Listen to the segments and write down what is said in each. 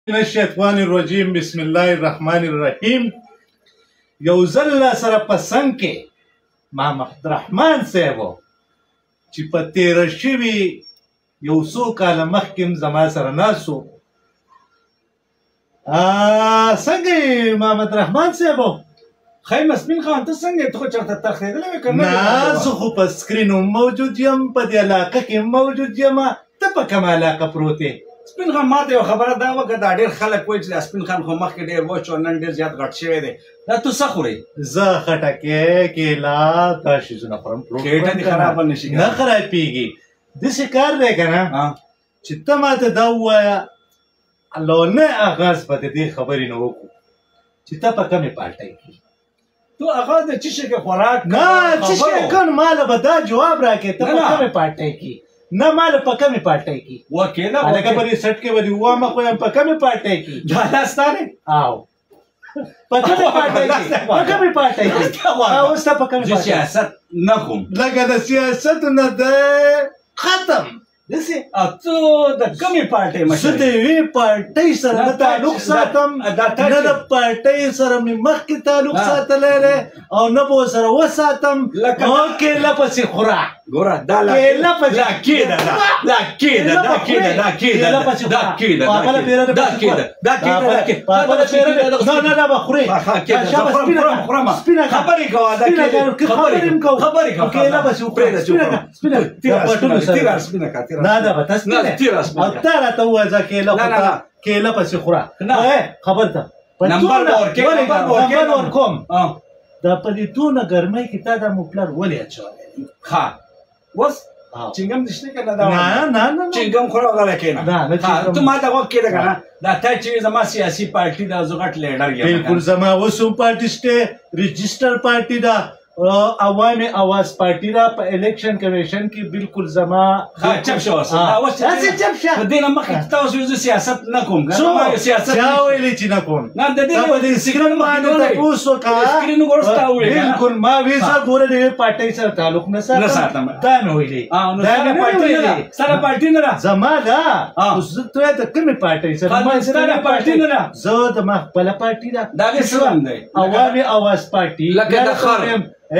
من الشیطان الرجیم بسم الله الرحمن الرحیم. یو ځل سره په څنګ کې محمد رحمان صاحب چې په تېره شوي یو څو کاله مخکې زما سره ناست و. څنګه یې محمد رحمان صاحب؟ خیر مسمین خان ته څنګه یې؟ ته خو چېرته تښتېدلی وې که نه، زه خو په سکرین هم موجود یم، په دې علاقه کې هم موجود یم. ته په کومه علاقه پروت یې؟ سپین خان ما ته یو خبره دا وکړه، دا ډېر خلک وایي چې سپین خان خو مخکې ډېر وچ او نن ډېر زیات غټ شوی دی. دا تو څه خورې؟ زه خټکې، کیله، دا شیزونه خورم. کېټه دې خرابه نه شي؟ نه خرابېږي. داسې کار دی که نه چې ته ماته دا ووایه، لومړی آغاز به د دې خبرې نه وکړو چې ته په کومې پارټۍ کې؟ تو هغه د څه شي کې خوراک نه، څه شی کن ماله به دا جواب راکړې ته په کومې پارټۍ کې؟ نه، ماله په کومې پارټۍ کې؟ وکیله هلکه په دې سټ کې به دې ووایم خو یم په کومې پارټۍ کې؟ دا دا ستا دی؟ او په کومې پارټۍ کې؟ په کومې پارټۍ کې؟ اوس ته په کومې زه پارټۍ؟ سیاست نه کوم. لکه د سیاست نه دی ختم. داسې او ته د کومې پارټۍ مشر زه د یوې پارټۍ سره نه تعلق ساتم، نه د پارټۍ سره مې مخکې تعلق ساتلی دی او نه به ورسره وساتم. کیله پسې خوره، ګوره دا کیله پسې لا کېده دا لا کېده دا کېده دا کېده دا کېده دا کېده دا کېده نه نه دا به خورې. سپینه خبرې کوه، دا کېده خبرې کوه کیله پسې وخوره. سپینه نه دا به تاسو نه او ته راته ووایه زه کیله پسې خوره. خبر ته نمبر نمبر ورکوم. دا په دې دونه ګرمۍ کې تا دا موپلر ولې اچولی دی؟ ښه اوس چنګم دې شته که نه؟ نه نه نه چنګم خوره غلی کښېنه. ته ما ته غوږ کېده که نه؟ دا تا چې زما سیاسي پارټي ده، زه غټ لیډر یم. بلکل زما اوس هم پارټي شته، رجسټر پارټي ده، عوام آواز پارټي ده. په الیکشن کمیشن کې بلکل زما چپ شو. داسې چپ شه. په دې نه مخکې تاسو وایئ زه سیاست نه کوم. چا ویلي چې نه کوم؟ نه د دې په دې سکرین باندې تپوس وکړه. بلکل ما ویل زه ګوره د یوې پارټۍ سره تعلق نه ساتم. دا مې ویلي. سره پارټي نه ده زما ده. اوس زه ته د کومې پارټۍ سره؟ سره پارټي نه ده. زه د ما خپله پارټي ده. دا دې څه رنګ دی؟ عوامي آواز پارټي. لکه د خر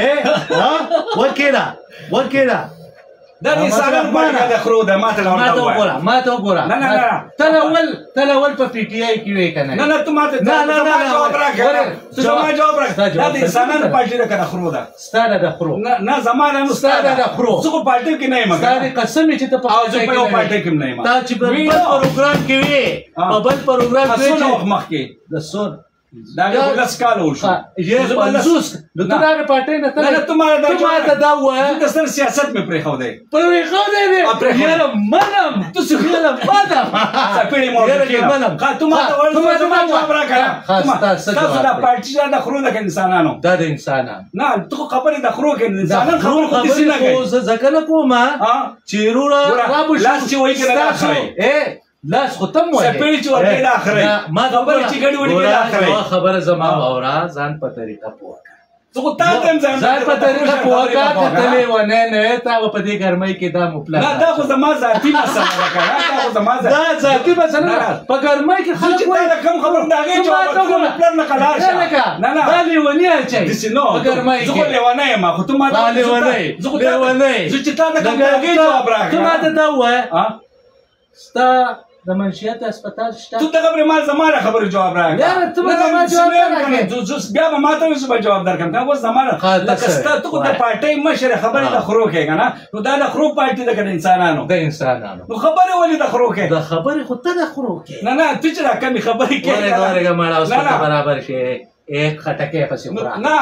وکیله وکیله دا د انسانانو پارټي د خرو ده. ما ته وګوره ما ته وګوره. نه نه نه ته اول په پي ټي آی کې وې که نه؟ نه نه ته ما ته جواب راکړه. زما جواب راکړه. دا د انسانانو پارټي ده که د خرو ده؟ ستا ده د خرو. نه زما نه، ستا ده د خرو. زه خو پارټۍ کې نه یم. ستا د قسم چې ته په پارټۍ کې نه یم. تا چې په بل پروګرام کې وې، په بل پروګرام کې څونه وخت مخکې؟ د څونه دا یو لس کاله وشو. یې 50 نو ته د پارټۍ نه ته نه ته ما ته دا ووایه. د سر سیاست مې پرېښودی. پرېښودی دی؟ یاره منم. ته څه یاره منم. څپېړې مو منم. ته ما ته وویل زما جواب راکړه. تاسو دا پارټي دا د خرو ده که انسانانو؟ دا د انسانانو. نه ته خو خبرې د خرو کوې، انسانان خبرې خو داسې نه کوي. زه ځکه نه کوم چې وروره رابوشي لاس چې وایي که نه دا اخری لاس خو ته م وایې څپېړې چې ورکوې دا اخری خبرې چې ګډې وډې دا اخری. خبره زما واوره، ځان په طریقه پوه کړه. زه خو تا ته هم ځان په طریقه پوه کړه. کتلې ونې نه تا به په دې ګرمۍ کې دا موپلر. نه دا خو زما ذاتي مسله ده که نه؟ دا خو زما دا ذاتي مسله ده. په ګرمۍ کې خلک وایي چې تا د کوم خبرو د هغې جواب ورکړه موپلر نه کلاړ شه. نه نه دا لیوني اچوي داسې نه. په ګرمۍ کې. زه خو لیونی یم. خو ته ما ته لیونی زه چې تا د کوم د هغې جواب راکړه. ته ما ته دا ووایه ستا د منشیات هسپتال شته؟ تو دغه پرې ما زما د خبرو جواب راکړه. یاره ته به زما جواب راکړې. بیا به ما ته وایي زه به جواب درکړم. دا اوس زما لکه ستا ته خو د پارټۍ مشر خبرې د خرو کوې که نه؟ نو دا د خرو پارټي ده که د انسانانو؟ د انسانانو. نو خبرې ولې د خرو کوې؟ د خبرې خو ته د خرو کوې. نه نه ته چې دا کمې خبرې کوې ورېږه مړه اوس ورته برابر شي. خټکۍ پسې خوره. نه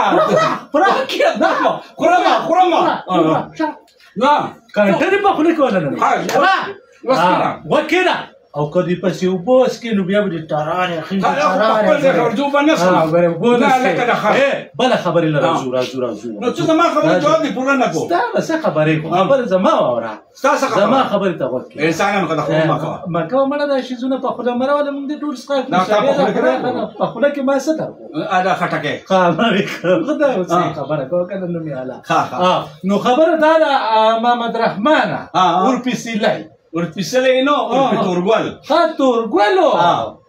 خورمه نه کنټرې په خوله کې ولنه وکېده او که دې پسې اوبه وڅښې نو بیا به دې ټرانې بله خبرې له راځو راځو راځو. نو ته زما خبرې جواب دې پوره نه کړو. ستا به څه خبرې کوو؟ خبره زما واوره. زما خبرې ته غوږ کړه. انسانانو که د خولو مه کوه. مه کوه مړه دا شیزونه په خوله مه راوله. موږ دې ټول څښو په خوله کې ما څه درکړو؟ دا خټکۍ خدای اوس خبره کوه که نه نو مې اله. نو خبره دا ده محمد رحمانه ورپسې لای ورپسې نو ورپسې تورګل. ها تورګلو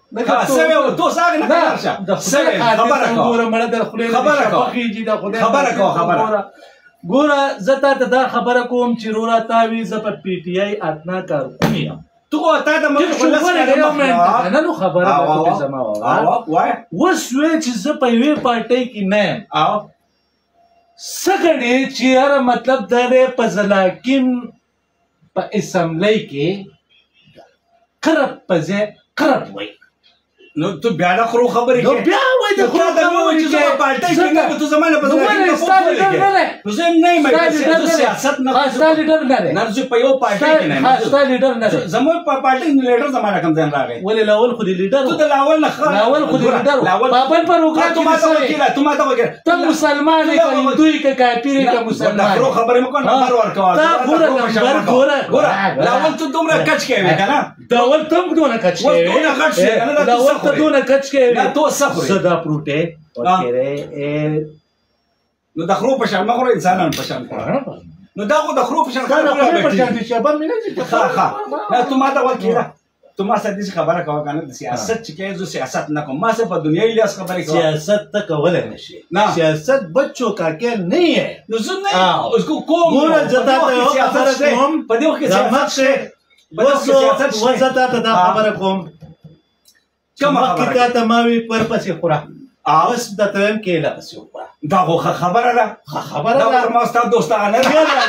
سوي تو ساغ نه کارشه سوي خبره کو ګوره مړه د خپل خبره کو خبرخيږي د خدای خبره کو خبره ګوره زه ته دا خبره کوم چې رورا تاوی ز په پی ټی آی اتنا کار کوم تو تا د مخ نه نو خبره به زما وای وسوي چې زه په یوې پارټۍ کې نه او سګړې چې هر مطلب درې په ځلاکیم په اسمبلی کې قرب پځه قرب وای نو تو بیا د خرو خبرې نو بیا وای د خرو خبرې چې زما پارټۍ کې نه تو زمانه په ځلاکیم نو زه نه مې سیاست نه خاصه لیډر نه نه زه په یو پارټۍ کې نه خاصه لیډر نه زموږ په پارټۍ کې لیډر زمانه کم ځان راغی ولې لاول خو دې لیډر تو د لاول نه لاول خو دې لیډر بابل پر وکړه تو ما ته وکړه ته مسلمان یې که هندوی که کافر یې که مسلمان خرو خبرې مکو نمبر ورکوه تا ګوره لاول تو دومره کچ کوي کنه داول تم دونه کچ کوي دونه کچ کنه داول ته دونه کچ کوي دا تو سخوري صدا پروټه وکړي نو د خرو په شان مخ انسانان په شان نو دا خو د خرو په شان په شان دي شباب مینه چې ښه نه تو ما ته وکړه تو ما سره دې خبره کوه کنه د سیاست چې کې زو سیاست نه کوم ما سره په دنیاي لیاس خبرې کوم سیاست ته کولای نشي سیاست بچوں کا کھیل نہیں ہے نو زه نه اس کو کوم ګوره زتا ته یو خبره کوم په دې وخت کې سیاست وزتا ته دا خبره کوم کوم خبره ته ماوي پر پسې خورا اوس د تم کې لا پسې وپا دا خبره ده خبره ده ما ستاسو دوستانه یلا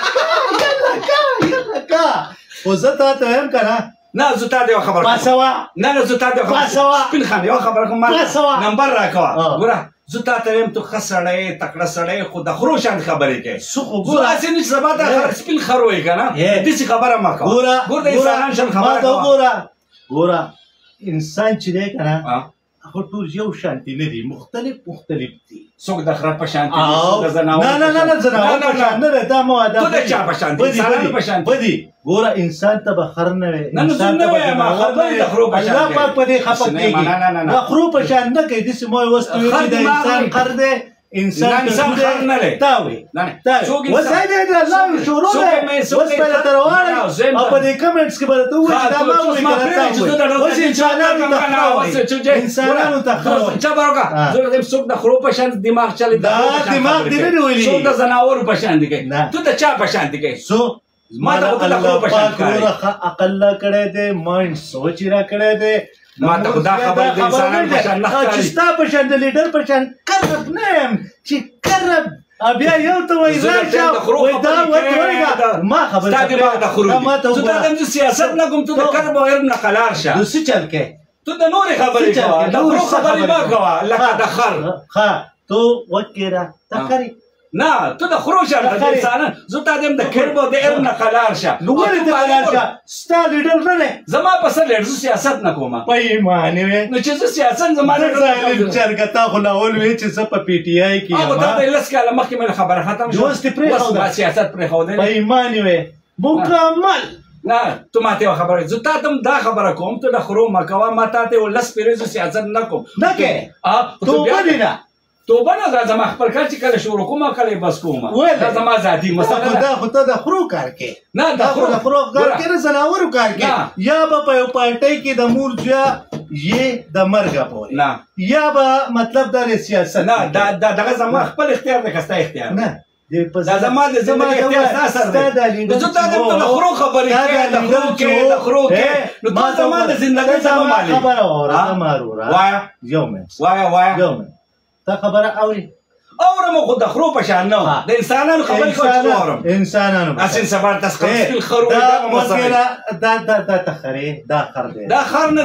کا وزتا ته هم کنه نه زتا دی خبر پاسوا نه زتا دی خبر پاسوا سپین خان یو خبر کوم نمبر راکوا ګوره زتا ته هم تو خسړې تکړه سړې خو د خروشان خبرې کوي سو ګوره اسې نش زبا ته سپین خروي کنه دې څه خبره ما کا ګوره د انسانان شان خبره ګوره انسان چې دی کنه هغه ټول یو شانتي نه دي مختلف دي څوک د خراب په شانتي د زناور نه زناور په شان نه دا مو ادا ته د چا په شانتي انسان په شانتي بدی ګوره انسان ته به خر نه وي انسان ته به ما خبره د خرو په شان الله پاک په دې خپه کېږي د خرو په شان نه کوي د سموي وستو د انسان خر دی انسان خر نه لري تاوي وسایل د الله شروع ده وس په تروانه او په دې کمنټس کې به ته وایې دا ما وایي وس انسانانو ته خرو چا باروکا زه دې څوک د خرو په شان دماغ چلی دا دماغ دې نه ویلي څوک د زناور په شان دي کوي ته د چا په شان دي کوي سو ما ته د خرو په شان کوي عقل کړه دې ماین سوچ را کړه دې ما ته خدا خبر د انسانانو په شان نه چې ستا په شان د لیډر په شان کرب نه يم چې کرب بیا یو ته وای راشه وای دا وایګه ما خبر ستا د باغ د خروج زه دا د سیاست نه کوم ته د کرب او ارم نه قلار شه نو څه چل کې ته د نور خبرې کوه د خرو خبرې ما کوه لکه د خر ها تو وکړه تکری نه ته د خرو شه د انسانان زه تا دم د کرب او د ارم نه قلار شه نو ولې ته قلار شه ستا لیډر نه زما په سر لیډر سیاست نه کومه پېمانه وې نو چې سیاست زما نه ظالم چرګتا خو لاول وې چې زه په پی ټی آی کې او دا د لس کاله مخکې مې خبره ختم شو دوست پرې خو سیاست پرې خو دی پېمانه وې مکمل نه تو ماته خبره زه تا ته دا خبره کوم ته د خرو مکوا ماته ته ولس پیرې سیاست نه کوم نه کې تو باندې نه توبه نه دا زما خپل کار چې کله شروع کوم کله بس کوم دا زما ذاتی مسله ده خو ته د خرو کار کې نه د خرو کار کې نه زناور کار کې یا به په یو پارټۍ کې د مور ځا یې د مرګ پورې نه یا به مطلب د سیاست نه دا دغه زما خپل اختیار نه کستا اختیار نه دا زما د زندګۍ اختیار سره دی زه ته د خرو خبرې کې د خرو کې نو ته زما د زندګۍ زما مالي خبره اوره مارورا وایا وایا تا خبره اوري اورم خو د خرو په شان نه د انسانانو خبرې کوم اورم انسانانو اسین سبا تاسو خپل خرو دا تخری دا خر دی دا خر نه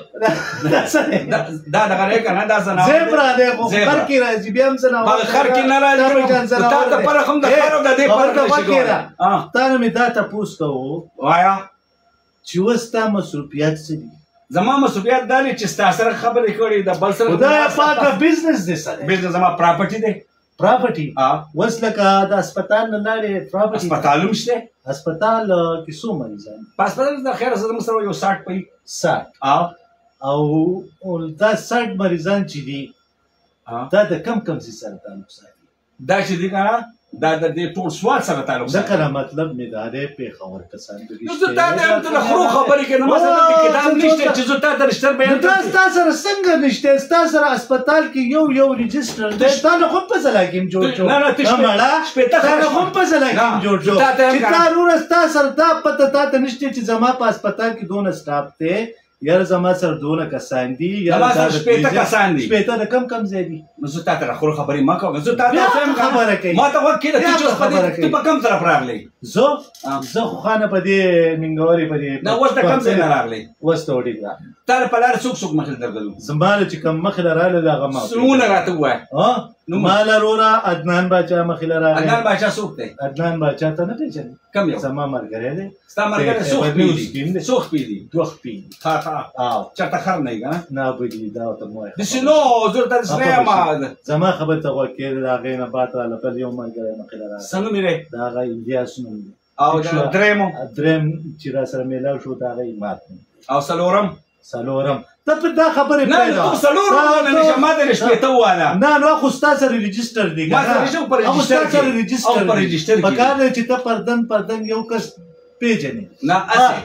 دا دغه کنه دا زناور زبرا دی خو خر کې راځي بیا هم زناور خر کې نه راځي تا ته پر هم د خر د دې پر نشي تا نه می دا تاسو کوو وایا چې وستا مصروفیت څه دي زما مسؤلیت دا نه چې تاسو سره خبرې کړې د بل سره خدای پاکه بزنس دې سره بزنس زما پراپرټي دی پراپرټي وسلکه د هسپتال نه لارې پراپرټي هسپتالوم شته هسپتال کې څو مریضان په هسپتال د خیر سره سره یو 60 پي 60 او دا 60 مریضان چې دي دا د کم سي سره تعلق ساتي دا چې دي کنه دا د دې ټول سوال سره تعلق دا کنه مطلب مې دا دی پېښور کسان د نو زه تا ته د خرو خبرې کوي نو مثلا د کتاب نشته چې زه تا ته رښتیا بیان کړم تا سره څنګه نشته ستا سره هسپتال کې یو رجسټر دی تا نه خو په ځلا کې جوړ شو نه نه تا نه خو په ځلا کې جوړ شو چې تا ورور ستا سره دا پته تا ته نشته چې زما په هسپتال کې دونه سټاف دی یار زما سره دونه کسان دي یار زما سره شپېته کسان دي شپېته د کم ځای دي نو زه تا ته خرو خبرې ما کوم زه تا ته خبره کوي ما ته وکړه ته په کوم طرف راغلی زه خو خانه په دې ننګوري په دې نو اوس د کوم ځای نه راغلی اوس ته وډیږه تا په لار څوک مخې درغلو زما چې کوم مخې رااله دا غما سمونه راته وای نو مال رورا عدنان باچا مخې رااله عدنان باچا څوک دی عدنان باچا ته نه پیژنې کوم یو زما مرګره دی ستا مرګره څوک پیډي دوه پیډي ها چاته خر نه کنه نه بګی دا ته موه د شنو زور ته سره ما زما خبر ته وکړه دا غینه باتره لپاره یو مرګره مخې رااله څنګه مې دا غي الیاس نوم او دریم چې را سره میلاو شو دا غي مات او سلورم ته په دا خبره نه ته سلورم نه نشم ماته شپته واله نه خو ستا سره ريجستر دی ما سره پر ريجستر پکاره چې ته پردن یو کس پیژنې نه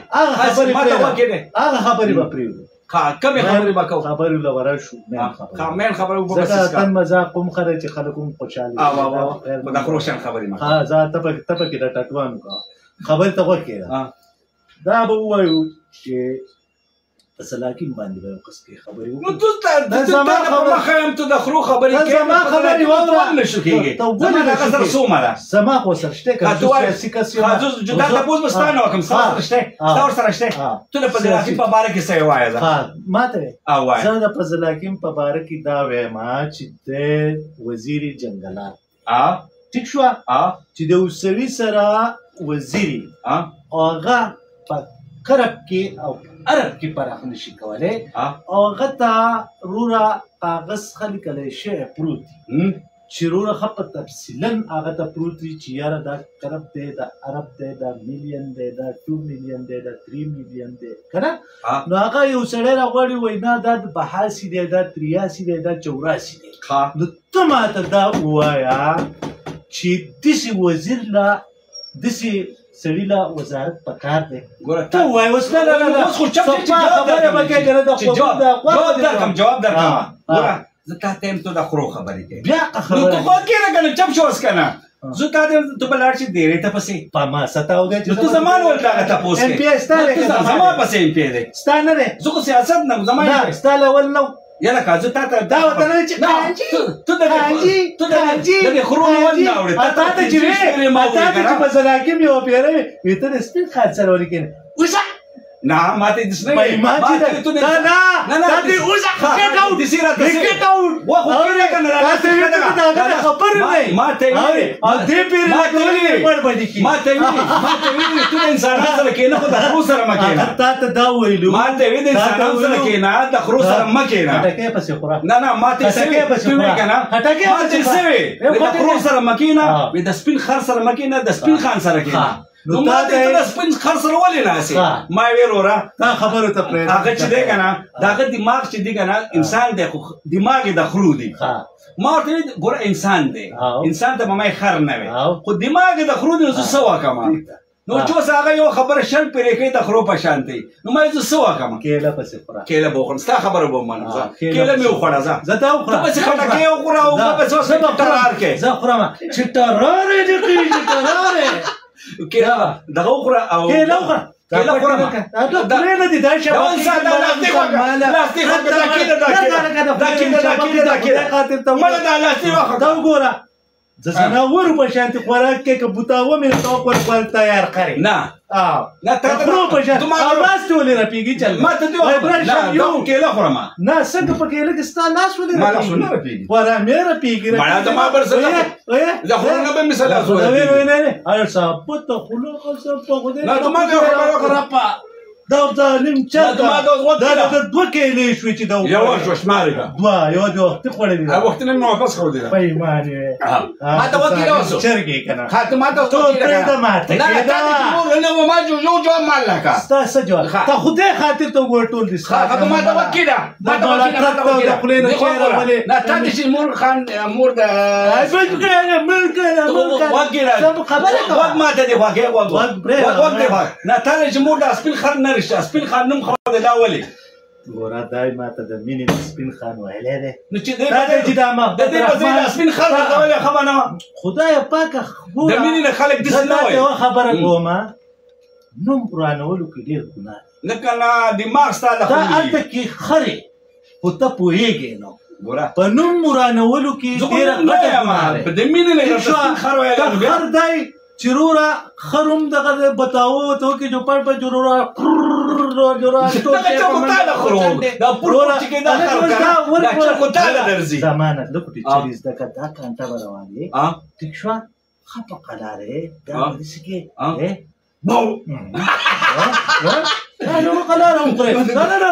هغه خبره به پریو کومه خبره وکاو خبره لورا شو کامل خبره وکړه زه تن مزاق کوم خره چې خلکو خوشاله او دا خروشان خبره ما ها زه ته کې دا ټټوانو کا خبر ته وکړه دا به وایو چې سلاکین باندې به قص کې خبرې نو ته زما خبره خیم ته د خرو خبرې کې زما خبرې وره نشو کېږي زما د قصر سومره زما خو سره شته که سیاسي کس یو حاجز جدا ته پوز مستانه وکم سره شته سره شته ته د پزلاکین په باره کې څه وایې ها ماته زه د پزلاکین په باره کې دا وایم چې د وزیر جنگلات ټیک شو چې د اوسوي سره وزیر هغه په کرب کې او عرب کې پراخ نشي کولای او هغه ته رورا کاغذ خلیکلی شی پروت چې رورا خپ تفصیلا هغه ته پروت چې یاره دا کرب دی دا عرب دی دا میلیون دی دا 2 میلیون دی دا 3 میلیون دی کنه نو هغه یو سړی راغواړي وای نه دا 82 دی دا 83 دی دا 84 دی نو ته ماته دا وایا چې داسې وزیر لا داسې سړی لا وزارت پکار دی ته وای اوس نه اوس خو چپ خبره وکړه کنه د جواب درکم ګوره زه تا ته ته د خرو خبرې کوي بیا خبره نو ته خو کېږه کنه چپ شو اوس کنه زه تا ته بلار شي ډېرې ته پسې په ما ستاو دی چې ته زمان ولدا ته پوس کې ام پی ستاره زما پسې ام پی دی ستانه دی زه خو سیاست نه زما ستاله ولنو یلا کاځه تا ته دا وته نه چې ته د خرو ول نه وړي تا ته چې په زلاکیم یو پیره وي ته سپین خاطر ورکین وشه نه ماته دس نه ما چې نه دې وشه کټ اوټ دې سیرا ته کټ اوټ وا خو کړه کنه دا خبر نه ماته وی او دې پیره ور باندې کی ماته وی ته انسان سره کېنه خو د خرو سره مکینه تا ته دا ویلو ماته وی د انسان سره کېنه د خرو سره مکینه هټکه پسې خورا نه ماته هټکه پسې خورا کنه هټکه پسې سوي د خرو سره مکینه د سپین خر سره مکینه د سپین خان سره کېنه نو ما ته د سپین خر سره ولې ناسي ما ویرورا تا خبره ته پرې هغه چې دی کنه داغه دماغ چې دی کنه انسان دی دماغ د خرو دی ما ورته ګوره انسان دی انسان ته ما خر نه وي خو دماغ د خرو دی زه سوا کما نو چې هغه یو خبره شل پرې کوي د خرو په شانتي نو ما زه سوا کما کېله پسې خورا کېله بوخم ستا خبره به منځه کېله مې وخوړه زه تا وخوړه پسې خټه کې وخوړه او پسې وسه ټرار کې زه خورم چې ټرار دې کې ټرار کېله دغه وخوره او کېله وخوره کېله وخوره دا نه دي دا شباب لاستیک دا وګوره د زناور په شانتي خوراک کې که بوتاوه مې ته خپل تیار کړی نه نه ته خرو په شانتي اواز ته ولې راپیږي چل ما ته دی یو کېله خورم نه څنګه په کېله کې ستا لاس ولې ما لاس نه راپیږي ورا مې راپیږي ما ته ما بر سره دا خو نه به مثال لاس ولې نه نه اې صاحب ته خلو خو څه په خو دې نه ته ما خبره دا ظالم چرګه ما دا اوس وکړه. دا د 2 کیلې شوې چې دا یوه شوه شمارې کړه. یوه د وختي خوړلې ده. وختي نه مې واپس کړو دې ده. پیمانې ما ته وکړه اوسو. چرګې که نه. ته ما ته اوس تو پرېږده ماته نه کېده. تا ته چې مور نه وه ما یو جواب مال لکه. ستا څه جواب؟ ته خدای خاطر ته وګوره ټول دي ستا. هغه ما ته وکړه. ما ته وکړه. د خولې نه شی راولې. نه تا ته چې مور خان مور د وګ ماته دې خوږې وګ نه تا چې مور د سپین خان نه رشته سپین خان نوم خو د دا ولې ګوره دای ماته د مینې د سپین خان ویلی دی نو چې د دې په ځای د سپین خان ورته ویلی ښه به نه وه خدایه پاکه د مینې نه خلک داسې نه وایي زه یوه خبره کوم نوم ورانولو کې ډېر ګناه دی نه که نه دماغ ستا د دا هلته کې خرې خو ته پوهېږې نو په نوم ورانولو کې ډېره غټه ګناه دی د مینې نه درته سپین خر ویلی خر دی چې رورا خروم دغه بتاو ته کې جو پر جوړا جوړا دغه چا کو تا د خرو دا پور چې کې دا خر دا چا کو تا د درځي زمانه د کوټي چریز د کدا کانټا رواني ټیک شو خپه قلاره دا دسکه بو نو قلاره پرې نه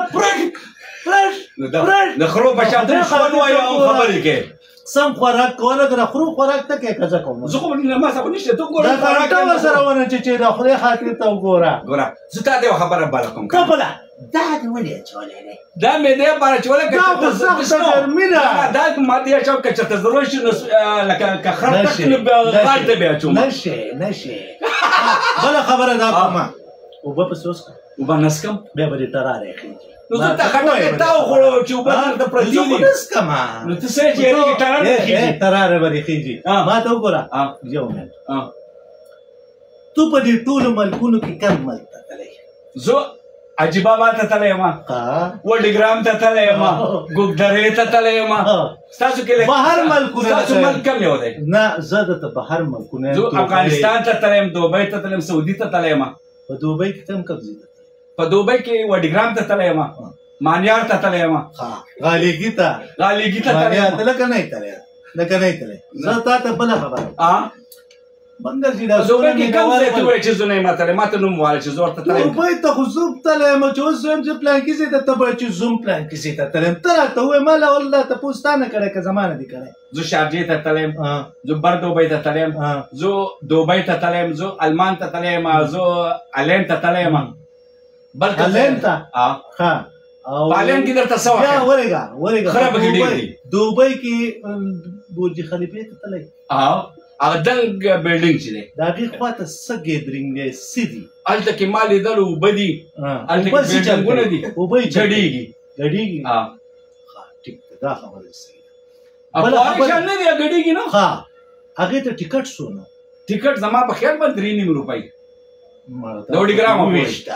پرې د خرو په شاته شو وایو خبرې کې سم خوراک کوله د خرو خوراک ته کې کزا کوم زه خو نه ما څه نشته ته ګوره دا ټول سره ونه چې د خدای خاطر ته وګوره زه تا دې خبره بل کوم کبله دا دې ولې چولې دا مې دې بار چولې دا سخت ګرمینه دا ما دې چاو کچ ته ضروري شي لکه که خر تک نه غاړ ته بیا چوم نشي بل خبره دا کومه او په پسوس او بنسکم بیا به تراره خېږي نو زه ته خټه تاو خورو چې وبدل ته پردي زه نسکما نو ته څه چې تراره خېږي تراره به خېږي ما ته وګوره یو منټ تو په دې ټول ملکونو کې کم ملک ته تللی زه عجیب آباد ته تللی یم وډګرام ته تللی یم ګوګدرې ته تللی یم ستاسو کې بهر ملکونه ستاسو ملک کم یو دی نه زه درته بهر ملکونه زه افغانستان ته تللی یم دوبۍ ته تللی یم سعودي ته تللی یم په دوبۍ کې کم قبضې ته په دوبۍ کې وډګرام ته تللی یم مانیار ته تللی یم غالیګي ته تللی یم لکه نه تللی زه تا ته بله خبره منګل چې دا دوبۍ کې کوم ځای ته وایي چې زه نه یم تللی ما ته نوم ووایه چې زه ورته تللی یم دوبۍ ته خو زه تللی یم چې اوس وایم چې پلانکي ځای ته ته به چې زه هم پلانکي ځای ته تللی یم ته راته ووایې ما لا والله تپوس تا نه کړی که زما نه دي کړی زه شارجې ته تللی یم زه بر دوبۍ ته تللی یم زه دوبۍ ته تللی یم زه المان ته تللی یم زه الین ته تللی یم الین ته ښه په الین کې درته څه وکړه ورېږه خره پکې ډېر دي دوبۍ کې برج خلیفې ته تللی هغه دنګ بلډینګ چې دی د هغې خواته څه ګیدرینګ دی څه دي هلته کې ما لیدل اوبه دي هلته کې بلډینګونه دي اوبه یې ګډېږي ټیک ده دا خبره صحیح ده افغاني شان نه دی ګډېږي نو هغې ته ټیکټ څو نو ټیکټ زما په خیال باندې 3.5 روپۍ د وډګرامه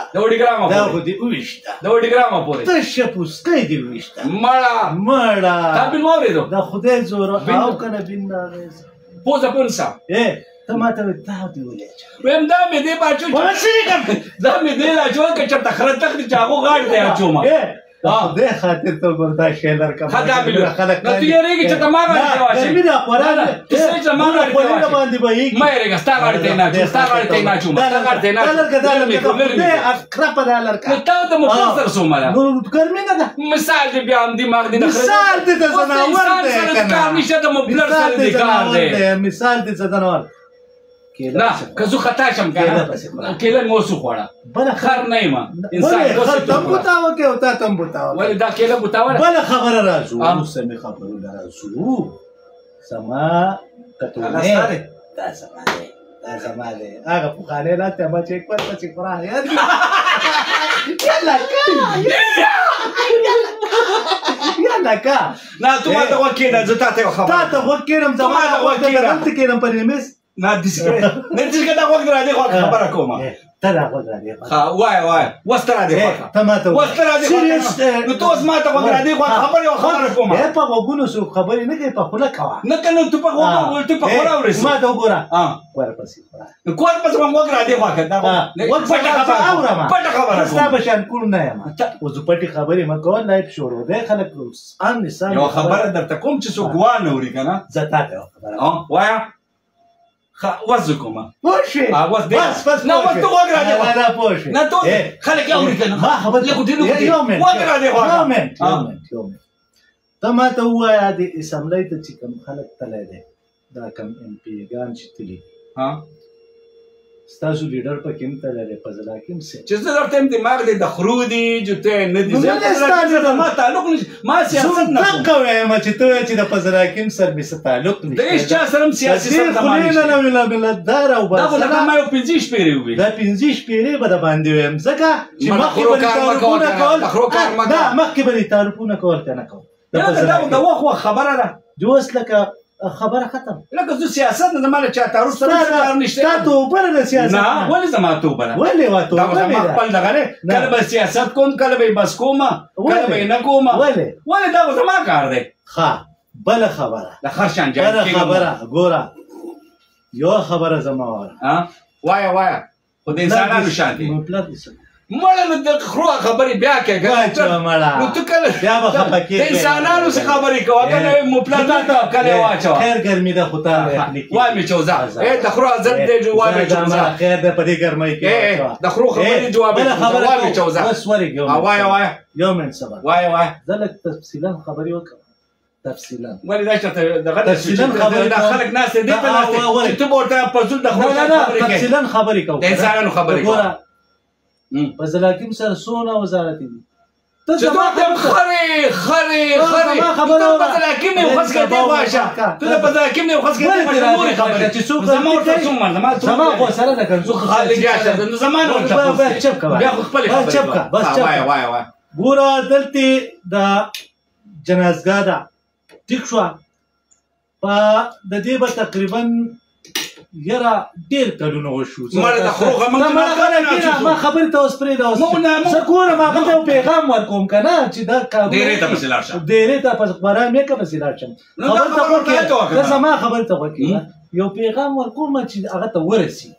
پورې تشه پوسکی دې وویشته مړه تا بین واورېدو د خدای زوره او که نه بین راغېږي پوزه پونسه ته ما ته وایې دا دې ولې ویم دا مې دې باچو دا مې دې اچول که چېرته خره تخلي چې هغو غاړې ته اچومه د خدای خاطر ته ګوره دا شی لرکه ښه دا مې نو ته یېرېږي چې ته ما غاړې ته واچوې ته څه چې ما غاړې ته واچوې مه یېرېږه ستا غاړې ته یې نه اچوم ستا غاړې ته یې نه اچوم ستا غاړې ته یې نه اچوم تا ته مو خپل سره څومره ګرمي نه ده مثال دې بیا هم دماغ دې نه مثال دې د ځناور دی که نه کار نشته د مبلر سره دې کار دی مثال دې ځناور نه که زه خطا شم کیله مې اوس وخوړه خر نه یم خر ته هم بوتاوه کې او تا ته هم بوتاوه ولې دا کیله بوتاوه بله خبره راځو اوسمې خبرونه راځو زما کتونې دا زما دی هغه پخوانی راته ما چې کور پسې قرآن یاد یالا که نه تو ما ته غوږ کېږده زه تا ته یو خبره تا ته غوږ کېږدم زما دلته کېږدم په نمیس نه داسې کې دا غوږ را دې خوا خبره کومه ته دا غوږ را دې خوا وایه اوس ته را دې خوا ته ما ته اوس ته را دې خوا نو ته اوس ما ته غوږ را دې خوا خبرې او خبره کومه په غوږونو څوک خبرې نه کوي په خوله کوه نه که نه ته په خوله اورېږي ما ته وګوره کور پسې خوره نو کور پسې به غوږ را دې خوا پټه خبره ستا به شان کور نه یم اوس پټې خبرې مه کوه لایف شروع دی خلک یوه خبره درته کوم چې څوک ګواه نه اوري که نه زه تا ته یوه خبره وایه وز کومه پوه شوې بس نه وز ته وګ راځې نه پوه شوې نه ته خلک یې اوري که نه ما خبر یو منټ ته ما ته ووایه د اسمبلی ته چې کوم خلک تللی دی دا کوم ایم پی ګان چې تلي ستاسو لیډر پکې هم تللی دی فضل حکیم صاحب چې زه درته یم دماغ دی د خرو دي جوتې نه دي ما تعلق نشي ما سیاست نه کوم دغه وایم چې ته چې د فضل حکیم سره مې څه تعلق نشته د هېڅ چا سره هم سیاسي سمدمه نشته ملتدار او دا خو لکه ما یو 15 شپېرې وویل دا 15 شپېرې به د باندې ویم ځکه چې مخکې به دې تعریفونه کول که نه کول د وخت خبره ده جو اوس لکه خبره ختم لکه زه سیاست نه زما له چا تعارف سره کار نشته تا توبه نه د سیاست نه ولې زما توبه نه ولې وا توبه دا زما خپل دغه دی کله به سیاست کوم کله به بس کومه کله به نه کومه ولې دا زما کار دی ښه بله خبره د خرشان جای بله خبره ګوره یوه خبره زما واوره وایه خو د انسانانو شان دی مړه نو د خرو خبرې بیا کوې نو ته کله د انسانانو څه خبرې کوه که نه مپلات کله واچوه خیر ګرمي ده خو تا وای مې چوزه د خرو عزت دی جو وای مې چوزه خیر ده په دې ګرمۍ کې د خرو خبرې جواب وای مې چوزه بس ورېږه وایه یو منټ صبر وایه زه لږ تفصیلا خبرې وکړم تفصیلا ولې دا چې دغه تفصیلا خبرې دا خلک ناست دي په ناست چې ته ورته په زول د خرو خبرې کوي تفصیلا خبرې کوو د انسانانو خبرې کوو فضل حکیم سره څونه وزارت دي ته زما خرې فضل حکیم نه خوښ کړې واشه ته د فضل حکیم نه خوښ کړې مجبورې خبرې چې څوک زما ورته څومره زما خو سره د کنځو خالي ګاشه زما نه چپ کا بیا خو خپل خبرې بس وای ګوره دلته د جنازګاه ده ټیک شو په د دې به تقریبا یاره ډېر کلونه وشو مړه د خرو غمنځ ما خبرې ته اوس پرېږده زه ګورم هغه ته یو پیغام ورکوم که نه چې دا ډېرې ته پسې لاړ شم ډېرې ته پسې باران مې که پسې لاړ شم خبرې ته غوږ کړه زه زما خبرې ته غوږ کړه یو پیغام ورکوم چې هغه ته ورسي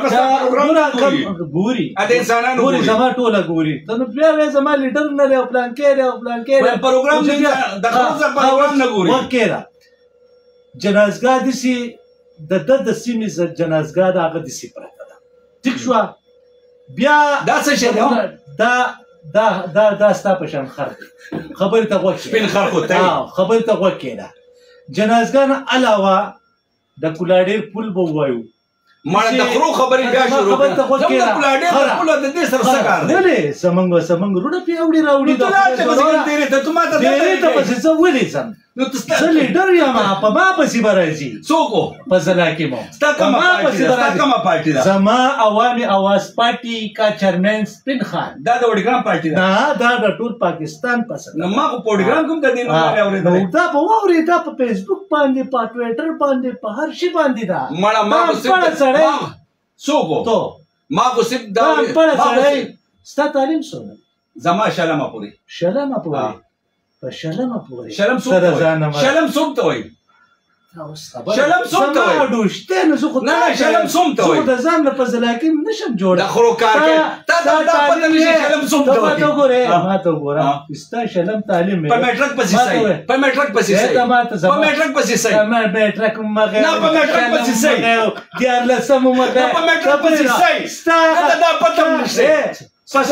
ګوري ګوري زما ټوله ګوري ته نو بیا وایې زما لیډر نه دی او پلانکې دی او پلانکې دی پروګرام د پروګرام نه ګوري وخت کېده جنازګاه داسې د د سیمې جنازګاه د هغه داسې پرته ده ټیک شوه بیا دا څه شی دی دا ستا په شان خر دی خبرې ته غوږ سپین خر خو ته خبرې ته غوږ کېده جنازګاه نه علاوه د کلاډیر پل به ووایو مړه د خرو خبرې بیا شروع کړه زموږ د کلاډیر پل د دې سره څه کار دی ولې زموږ وروڼه پیاوړي راوړي ته لاړ شه پسې ډېرې ته ته ماته ډېرې ته پسې زه ولې ځم نو ته زه لیډر یم په ما پسې به راځي څوک فضل حکیم ستا کومه پارټي ده زما عوامي اواز پارټي کا چیرمن سپین خان دا د وډګرام پارټي ده نه دا د ټول پاکستان پسند نو ما خو په وډګرام کوم د دې نوم اورېدل دا په واورې دا په فیسبوک باندې په ټویټر باندې په هر شي باندې دا مړه ما سړی څوک تو ما خو صرف دا پړه سړی ستا تعلیم څونه زما شلمه پورې په شلمه پورې شلم څوک ته وایي شلم څوک ته وایي ډوشته نو زه خو نه شلم څوک ته وایي زه د ځان له فضل حکیم نشم جوړ د خرو کار کې تا پته نشي شلم څوک ته وایي ما ته ګوره ستا شلم تعلیم په میټرک پسې صحیح په میټرک پسې صحیح میټرک مغه نه په میټرک پسې صحیح دیار لسم مغه په میټرک پسې صحیح ستا دا پته نشته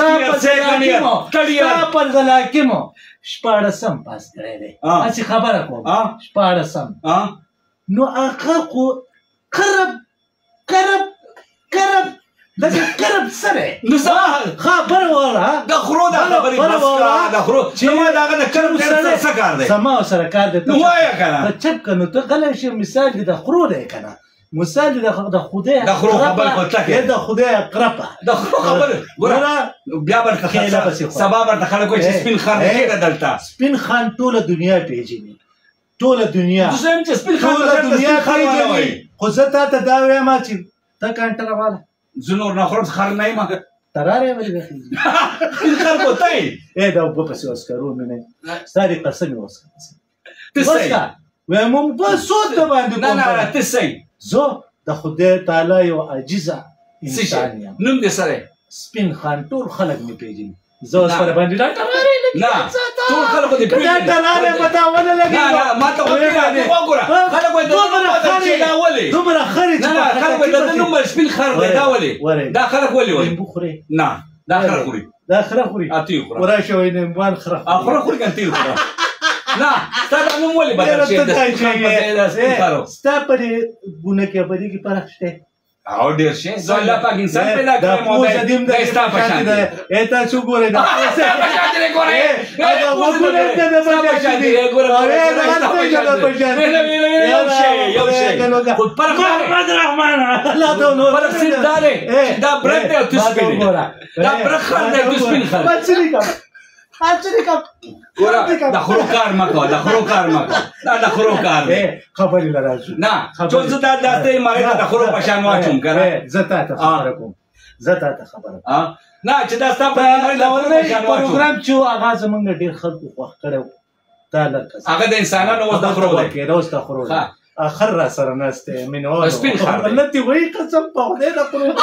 ستا فضل حکیم شپاړسم پاس کړی دی هسې خبره کوم شپاړسم نو هغه خو کرب لکه سره نو زما خبر وره د خرو دا خبرې بس کړه د خرو زما د هغه د کرب سره څه کار دی زما سره کار دی نو وایه که نه ته چپ که نو ته غلی شې مثال دی د خرو دی که نه مثال د خدای د خرو خبر خو تکه د خدای اقربه د خرو خبر ګوره بیا برته سبا برته خلک وایي چې سپین خان کېږه دلته سپین خان ټوله دنیا پیژني ټوله دنیا دویم چې سپین خان ټوله دنیا پیژني خو زه تا ته دا وایم چې ته کانټره واله زه نور نه خورم خر نه یم ترارې ولې سپین خان خو ته یې دا اوبه پسې وسکرو مې نه ستا دې قسم یې وسکه ته صحیح وایم اوبه سود د باندې نه ته صحیح زه د خدای تعالی یو عاجزه انسان یم نوم دې سره سپین خان ټول خلک مې پیژني زه اوس پر باندې ډاکټر نه ټول خلکو دې دا ټلاله پتا ونه لګي نه ما ته وګوره خلک وایي دومره خري نه خلک وایي د نوم سپین خر دی دا ولې دا خلک ولې وایي نه دا خره خوري دا خره خوري اتی خوري وراشه وای نه بان خره خوري کنتیل خوري نه ستا نوم ولې بدل شي د سپین خرو ستا پرې ګونه کې پرې کې فرق شته او ډیر شي زه الله پاک انسان پیدا کړم او دا استا پشان دي اته څو ګورې دا پشان دي ګورې دا وګورې دا پشان دي ګورې یو شي خود پر محمد رحمان الله ته نو پر سیداره دا برت ته تسبین دا برخه ده تسبین خل اچھا ګوره د خرو کار مکو د خرو کار مکو دا د خرو کار خبرې لراځو نه چې زه دا داسې ماره د خرو پشان واچوم کنه زه ته خبره کوم زه ته خبره نه چې دا ستا په پروګرام چې هغه زمونږ ډېر خلکو خوښ کړو دا لکه هغه د انسانانو اوس د خرو دی اوس د خرو اخر را سره نسته مینو سپین خر لتی وای قسم په دې د خرو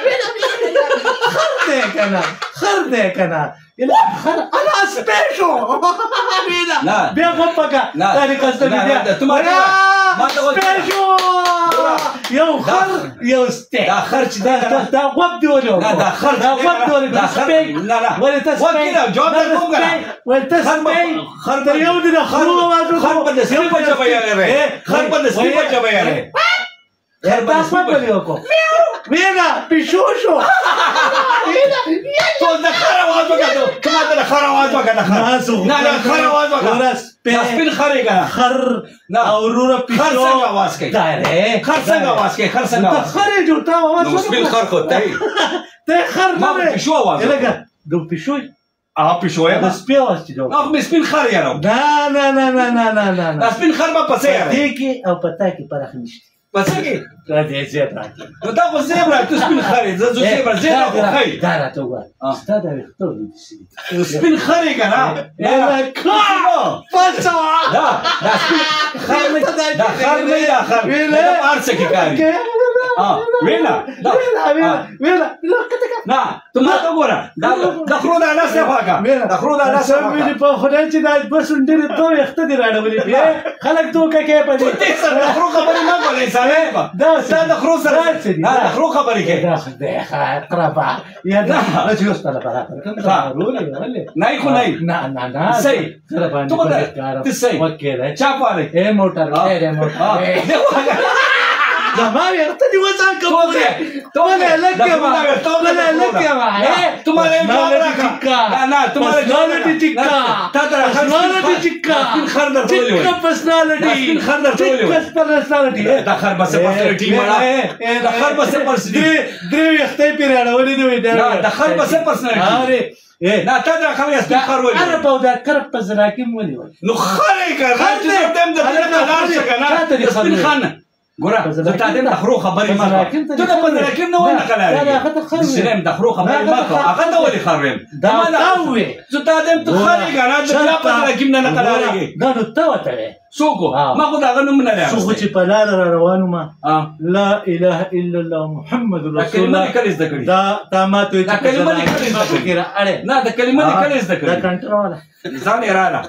خر دې کنه خر دې کنه خر انا سپیشو نه بیا غوپکا دا دې کسته بیا ما ته سپیشو یو خر یو سته دا خر چې دا غوپ دی ولو دا خر دا غوپ دی ولو دا سپیک نه نه ولته وکیل جواب کوم کنه ولته سپیک خر د یو د خرو आवाज خر په دې سپیک په چا بیاره خر په دې سپیک په چا بیاره خر په سپیک په لیو کو وینا پښوشو تو د خر आवाज وکړه ته ما ته خر आवाज وکړه نه نه خر आवाज وکړه سپین خر کنه خر نه اورور پښو خر څنګه आवाज کوي دا خر څنګه आवाज کوي خر څنګه خر جوړتا आवाज نو سپین خر کو ته خر ما پښو आवाज لګا د پښو پښو د سپین आवाज چې نو مې سپین خر یارو نه نه نه نه نه نه نه سپین خر ما پسې یاره دې کې او پتا کې پرخ نشته پسې کې دا دې زیبرا نو دا خو زیبرا تو سپین خر زه زیبرا زیبرا خو خی دا راته وای ستا دا وختو دې سپین خر کنه نه کار پښو دا سپین خر نه دا خر نه دا خر دا ارڅ کې کاری وینا وینا نه ته ما ته ګوره دا خرو دا لاس نه پاکه دا خرو دا لاس نه پاکه په خدای چې دا بس ډېر دوه وخت دی راړولې بیا خلک دوه کې پدې ته سره خرو خبرې نه کولې سره دا د خرو سره دا خرو خبرې کې دا خدای قربا یا دا چې اوس په لاره کوم نه خو نه نه نه صحیح قربان ته صحیح وکړه چا پاره اے موټر زمانه ته دی وځه کوم ته لکه ما تمہارے نه تمہارے پرسنالټی چیکا پرسنالټی چیکا پرسنالټی پرسنالټی دا خر بس پرسنالټی مړه دا خر بس پرسنالټی درې وختې پیراړولې دی دا خر بس پرسنالټی نه تا دا خر یې خر ولې انا په دا کر په زراکم ولې نو خر یې کړه چې تم د قرار څنګه نه سپین خان ګوره زه تا دې د خرو خبرې ما ته د پندراکم نه ونه کړای سلام د خرو خبرې ما ته هغه ته ولې خرم دا تاوي زه تا دې ته خرې غواړم د پندراکم نه کړای دا نو ته وته سوکو ما خو دا غنوم نه لرم سوکو چې په لار روانو ما لا اله الا الله محمد رسول الله دا تا ما ته دا کلمه لیکل اړه نه دا کلمه لیکل زده کړې دا کنټرول ځان یې رااله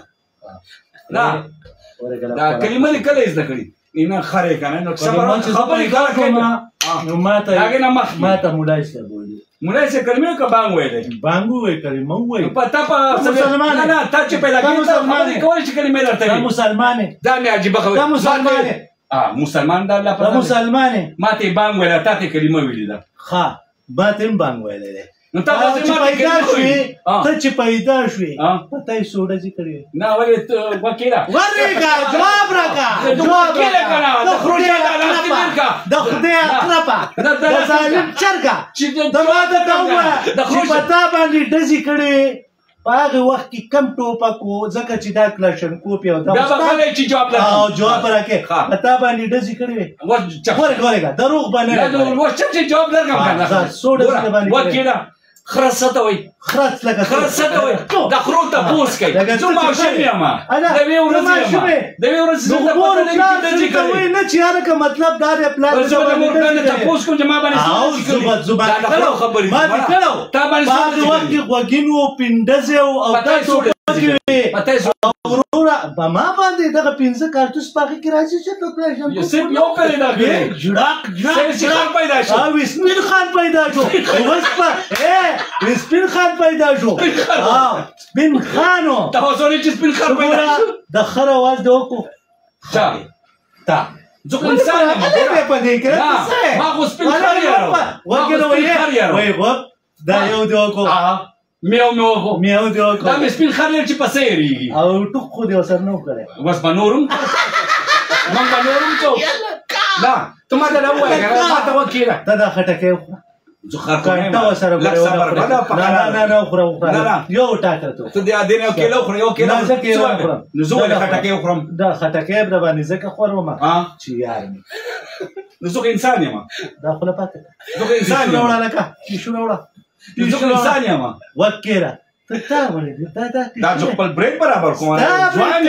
نه دا کلمه لیکل زده کړې اینا خره کنه نو خبرې کوم نو ما ته مولای شه بولی مولای شه کلمه کا بانګ وې بانګ وې کلمه وې پتا په مسلمان نه تا چې پیدا کړې خبرې کوي چې کلمه درته دا مسلمان دا مې عجيبه خبره دا مسلمان مسلمان دا الله په مسلمان ما ته بانګ وې تا ته کلمه ویلې دا ها باطن بانګ وې نو تا چې پیدا شوې ته چې پیدا شوې پته یې سوډه چې کړې نه ولې وکیلا ورېګا جواب راکا جواب راکا د خروجه د لاستیکا د خدای اقربا د ظالم چرګا چې د واده دا د خروجه پتا باندې دزي کړې هغه وخت کې کم ټوپکو ځکه چې دا کلاشن کوپی او دا چې جواب راکې جواب راکې پتا باندې دزي کړې ورګا دروغ باندې چې جواب درکم کنه سوډه باندې وکیلا خرسته وای خرڅ لکه خرڅ څه ته وایي د خرو تپوس کوي زه ماشوم یم د یوې ورځې یم د یوې ورځې زه ته پته نه لګي چې ته وایي نه چې یاره که مطلب دا دی پلار زه به د مور پلار نه تپوس کوم چې ما باندې زه باندې کړو ما دې کړو تا باندې بعض وخت کې غوږین وو پنډزې وو او تاسو وروره په ما باندې دغه 15 کارتوس په هغې کې راځي چې ته کړی شم صرف یو پیدا کړی جړاق پیدا شو او سپین خان پیدا شو اوس په سپین خان پیدا شو سپین خانو تاسو نه چې سپین خان پیدا شو د خر اواز دی وکړو چا تا زه خو انسان یم په دې کې ما خو سپین خان یارو وایي غوږ دا یو دی وکړو میاو میاو میاو دی وکړو دا مې سپین خان یم چې پسې یېرېږي او ټوک خو دې ورسره نه و کړی بس به نورم موږ به نورم کوو نه ته ما ته نه ووایه که نه ما ته وکېږه ته دا خټکی وخوره زه خر خو نه یم کنټه ورسره لږ صبر وکړه نه وخوره یو ټاکه تو ته د ادین یو کیله وخوره یو کیله نو زه ولې خټکی وخورم دا خټکی به باندې ځکه خورم چې یار مې نو زه خو انسان یم دا خوله پاکه زه خو انسان یم وړه لکه پیشونه وړه زه خو انسان یم وکېره ته تا ولې دا زه خپل برید برابر کوم ځوان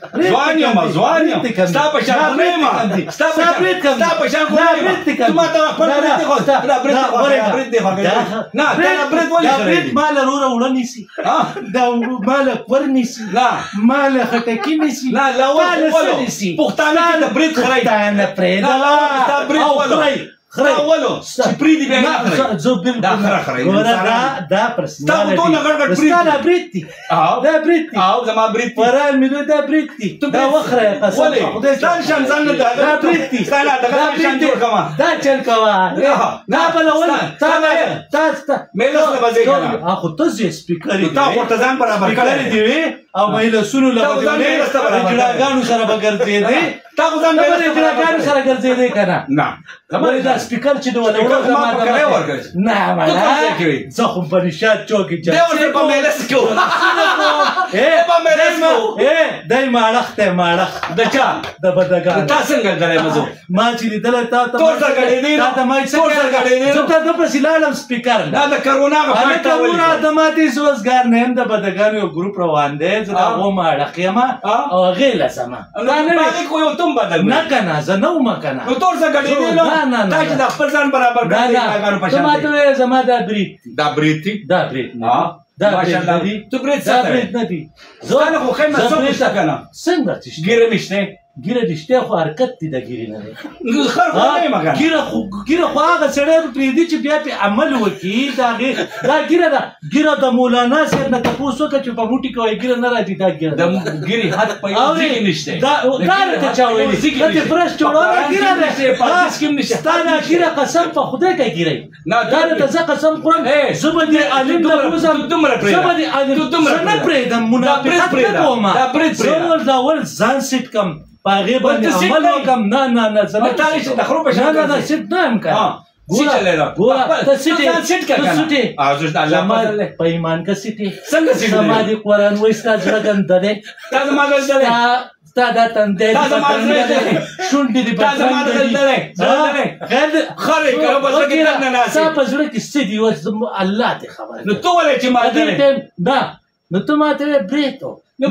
یم ستا په شان خو نه یم ستا په شان خو نه یم ته ما ته خپل برید دی خو دا برید دی خو نه تا دا برید ولې دا برید ما له وروره وړه نیسي دا ما له کور نیسي ما له خټکي نیسي نه لا ولو پښتانه کې د برید خړی پښتانه پرېږده ستا برید ولو خره ولو چې پریدي بیا نه خره زه بالکل دا خره خره دا پرسنالټي تا خو دونه غړ غړ پرید دا برید دي دا برید دي او زما برید دي فرال مې دا برید دي دا وخره قسم خدای ستان شان ځان نه دا برید دي ستان دا شان جوړ کما دا چل کوا نه بل ول تا مې له بځای کنه اخو ته سپیکر تا خو ته ځان برابر کړی دی او مې له سونو له جړاګانو سره بغرځې دي تا خو ځان جړاګانو سره ګرځې دي کنه نه زموږ دا سپیکر چې دوه ورځې ما ته ورکړ نه ما زه خو په نشاط چوکي چې دا ورته په مېلس کو په مېلس کو دای ماړخ د چا د بدګان تا څنګه غړې مزو ما چې لیدل تا ته تور غړې نه تا ته ما څنګه زه ته د پسیلالم سپیکر دا د کرونا غفلت کرونا د ماتې سوزګار نه هم د بدګان یو ګروپ روان دی زه دا و ماړخ یم او غیله سما دا نه کوی تم بدل نه کنه زه نو ما کنه نو تور غړې نه تا چې د خپل ځان برابر کړی ته ما ته زما دا برید دا برید نه دا ماشاءالله ته برید څه دا برید نه دي زه نه خو خیمه څه کنه څنګه چې ګیره مشته ګیره دشته خو حرکت دي د ګیرې نه خر خو نه مګر ګیره خو هغه سړی پریدي چې بیا په عمل وکړي دا ګیره ده ګیره د مولانا صاحب نه تاسو ته چې په موټي کوي ګیره نه راځي دا ګیره د ګیرې حد په یو ځای نشته دا ته چا وایي دا فرش جوړونه ګیره ده په سکیم نشته دا ګیره قسم په خدای کوي ګیره نه دا ته زه قسم خورم زبدي عالم د روزم دومره پرې زبدي عالم دومره نه پرېدم منافقت کوم دا ول ځان سیټ کم پاغه باندې عمل وکم نه زما تعالی چې د خرو په شان نه سیټ نه هم کړه ګوره ته سیټ کړه اعوذ الله په ایمان کا سیټ څنګه سیټ سما دي قران وستا ځړګن ده تا زما دلته تا دا تندې تا زما دلته شونډې دي تا زما دلته خیر خره کړه بس کې نه ناسي تا په زړه کې ستې و الله ته خبر نو تو ولې چې ما دلته نه نو ته ماته بریتو نو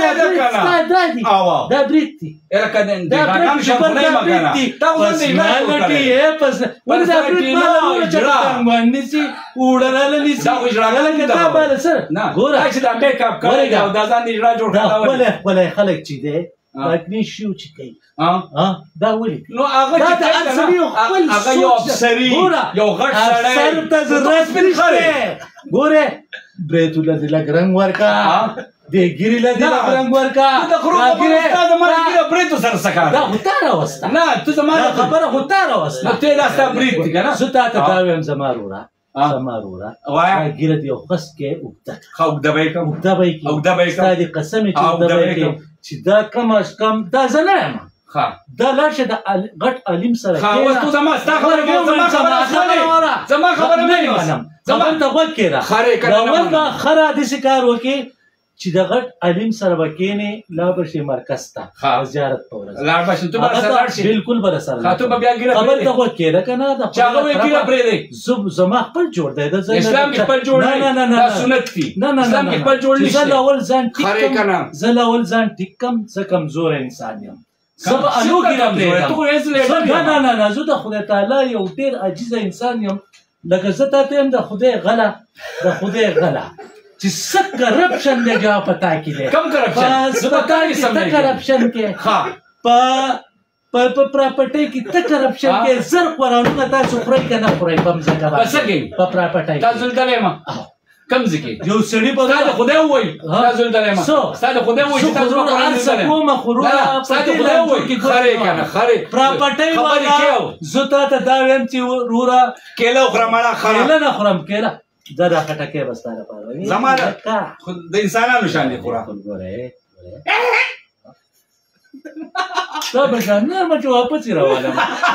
برید دا برید دی دا برید دی پسنالټي پس ولې دا برید مالا چټان باندې سي وړلل نيسي دا وجړل دا بل سر ګوره چې دا میک اپ کوي دا ځان یې جوړ کړل ولې خلک چې دی باندې شو چې کوي دا ولې نو هغه یو افسری یو غټ سړی سر ته ضرورت نشته ګوره بریتو د لګرنګ ورکا د ګیری له د لګرنګ ورکا د خرو په د مرګ بریتو سره سکار دا هوتاره وستا نه ته زما خبره هوتاره وستا نو ته دا ستا بریت کنه زه ته ویم زمارورا وایا ګیره دی خاص کې وکړه خو د به کوم د به کې ستاسو قسم چې د به کې چې دا کم از کم دا زنه ها دا لاشه د غټ عالم سره ها وستو زما ستا خبره زما خبره نه یم زما ته وکړه خره کړه خره د شکار وکي چې د غټ علم سره به کېنې لا به شي مرکز ته زیارت په ورځ لاړ به شي ته به سره لاړ شي بالکل به سره ته به بیا ګیره خبر ته غوږ کېده که نه چې هغه به ګیره پرېږدي زما خپل جوړ دی اسلام کې خپل جوړ دی دا سنت دي اسلام کې خپل جوړ نشته زه لاول ځان ټیک کم زه کمزوره انسان یم زه به الو ګیره پرېږدم نه زه د خدای تعالی یو ډېر عاجزه انسان یم لکه زه تا ته یم د خدای غله چې څه کرپشن دی جواب پتا کې دی کم کرپشن زه په کار کې سم کرپشن کې په پراپرټي کې ته کرپشن کې زر قرانونه تاسو خورئ که نه خورئ په مځکه باندې په څه کې په پراپرټي تاسو دلته ما کم ځکه یو سړي په تاسو خدای وایي تاسو دلته ما تاسو خدای وایي چې تاسو قران دلته کومه خورونه تاسو خدای وایي خره کنه خره پراپرټي والا زه ته دا ویم چې رورا کېله خورم اړه خره کېله نه خورم کېله دا خټکې بس تا لپاره زمانه د انسانانو شان دي خوراک ګوره دا به شان نه ما چې واپس راوالم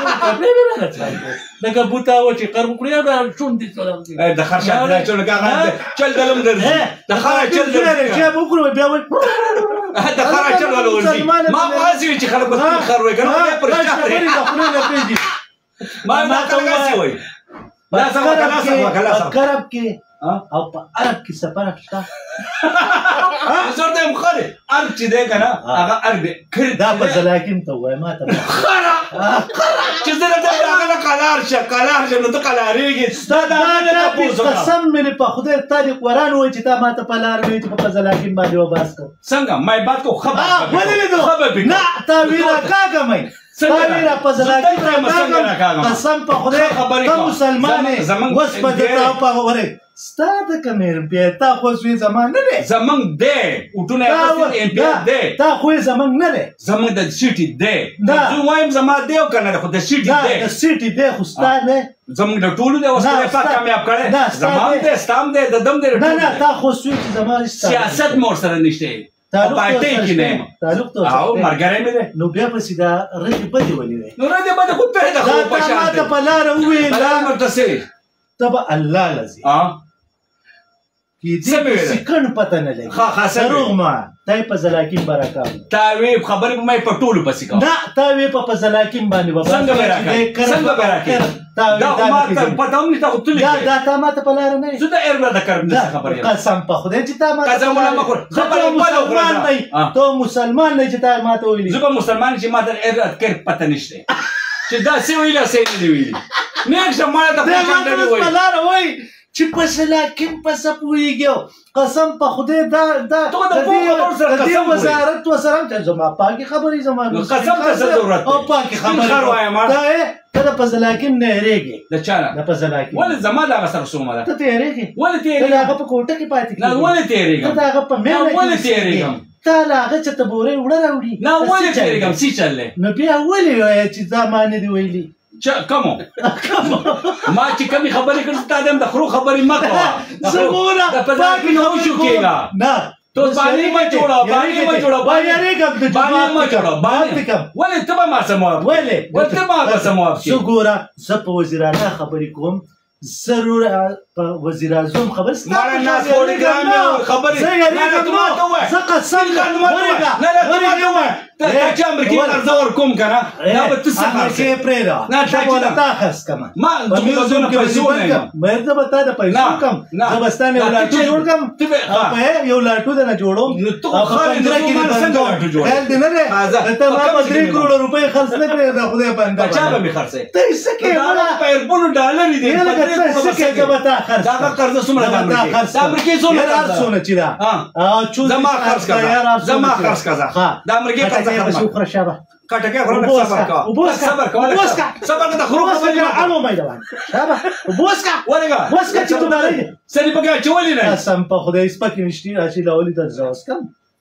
لکه بوتا و چې قرب کړی دا شونډې د خر شان دا چې لکه چل دلم درځي د خر چل درځي چې وکړو بیا وای د خر چل ولورځي ما واسي چې خلک په خر وای کنه پرشته ما ته وای لا سبا کرب کې او په عرب کې څه فرق شته زور ته مخاله عرب چې دی کنه هغه عرب دا په زلاکیم ته وای ما ته چې زه ته هغه قلار شه نو ته قلاریږي دا قسم مې په خدای تعالی قرآن وای چې تا ما ته په لار وای چې په زلاکیم باندې وباس کو څنګه مې بات کو خبر نه تا ویرا کاګه مې ساویرا په زلاکیم قسم په خدای ته مسلمان وس په دتا په وره ستاد کمر بیا تا خو سوی زمان نه دی زمنګ دی وټونه یې ام پی دی تا خو زمنګ نه دی زمنګ د سیټي دی زه وایم زما دی او کنه خو د سیټي دی د سیټي دی خو ستانه زمنګ د ټولو دی اوس په کامیاب کړي زمان دی ستام دی د دم دی نه تا خو سوی زمان سیاست مور سره نشته پارټي کې نه تعلق ته او مرګره مې ده نو بیا په سیدا رځ په دی ولې نو رځ په خو په دا خو په شان ته په لار وې لا مرتسي تبا الله لذي کی دې سکن پته نه لګي دروغ ما تای په زلاکیم برکات تا وی خبرې مې په ټولو پسې کوم دا تا وی په زلاکیم باندې بابا څنګه برکات دا ما ته پته هم نشته خو تل دا تا ما ته په لار نه زه د ایربل د کارم خبرې قسم په خدای چې تا ما قسم نه مخور خبره مسلمان نه ته مسلمان نه چې تا ما ته ویلي زه په مسلمان چې ما ته ایربل کار پته نشته چې دا سی ویلا سی نه ویلي نه څه ما ته په لار وای چې په زلاکیم په سپويږي قسم په خدای دا د وزارت وسره چې زما پاکي خبري زما قسم ته ضرورت او پاکي خبري دا ته په زلاکیم نه هريږي د چانه د په زلاکیم ول زما دا سره سومه ته هريږي ول ته هريږي هغه په کوټه کې پاتې نه ول ته هريږي ته هغه په مې ول ته هريږي تا لا هغه چې ته بورې وړه راوړي نه ول ته هريږي سي چلې نو بیا ولې چې زمانه دی ویلي کومو ما چې کمی خبرې کړې تا دم د خرو خبرې ما کوه زموږه د پزاکي نو شو کېږي نه تو باندې ما جوړه باندې ما جوړه ولې ته ما سمو ولې ته ما سمو شو ګوره زه په وزیر اعلی خبرې کوم ضرور په وزیر اعظم خبر ستاره نه ټول ګرام خبرې نه ته ما ته وای زه قسم ورګه نه ته ما ته وای ته چې امریکای ارزور کوم کنه دا به تاسو امریکای پرېدا نه ته تاخس کما ما زموږ کې پیسې نه مې ته بتا د پیسې کم زه بستانه یو لاټو جوړ کم په یو لاټو نه جوړوم ته خالد څنګه لاټو جوړ خیال دې نه ده ته ما 3 کروڑ روپۍ خرڅ نه کړې دا خدای باندې بچا به می خرڅې ته سکه ما په ایرپورټ ډالر دې سکه دا بتا خرڅ دا قرض سمره دا امریکای سونه چې دا زما خرڅ کړه دا امریکای قرض شکر شابه کټکه خورم صبر کا صبر کا خروج صبر علو میدان شابه وبوسکا وسکا چې تو باندې سړي پکې چولې نه قسم په خدای سپکې نشتی راشي لاولې د زوسکم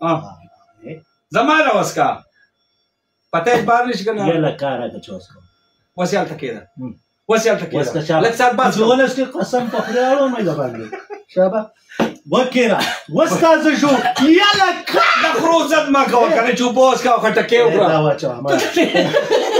زمانه وسکا پته بار نشي کنه یلا کارا د چوسکم وسیال تکیدا وسیال تکیدا وسکا شابه لکه سات بس ولس کې قسم په خدای علو میدان شابه وکیرا وستاز شو یلا دا خروزت ما کوه کنه چوبوس کا خټکه وکړه دا واچو ما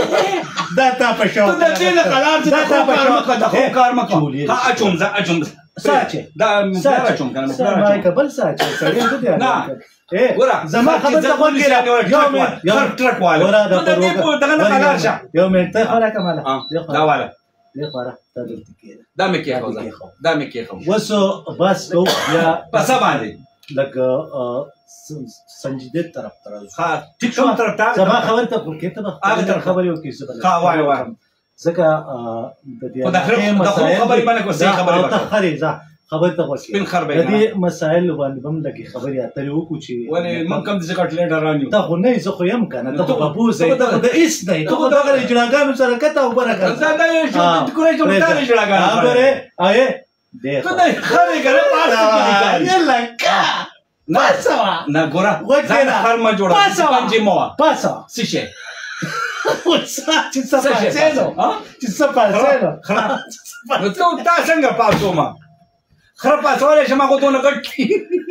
دا تا په شو دا دې نه قلار دا تا په شو دا خو کار ما کوه ها اچوم ساچې دا مفلره چون کنه مفلره ما کبل ساچې سړی ته دی نه ګوره زما خبر ته وګوره یو ټرک والا ته دې دغه نه حلال شه یو منټ ته خلا کماله دا والا دې خورا ته دلته کېده دا مې کې دا مې کې وسو بس کو یا پس باندې لکه سنجیده طرف تر ها ټیک کوم طرف ته زما خبر ته کې ته هغه تر خبر یو کې څه ها وای وای ځکه د دې مسائل خبرې باندې کوسه خبرې وکړه خري ځه خبر ته وسی سپین خر د دې مسائل باندې بم لګي خبرې اترې وکړو چې ولې من کوم ځکه ټلې ډرانیو ته خو نه زه خو يم کنه ته بابو زې ته د ایس نه ته دغه اجراګانو سره کته او برکه دا یو کوی ته متاره اجراګانو خبره آیه دې ته نه خره کنه پاسه یلا کا پاسا نه ګوره ځان هر ما جوړه پنځه مو پاسا سشه وڅا چې څه پاسه نو چې څه پاسه نو نو ته تا څنګه پاسو ما خر پاسوله شمه کو دونه کټ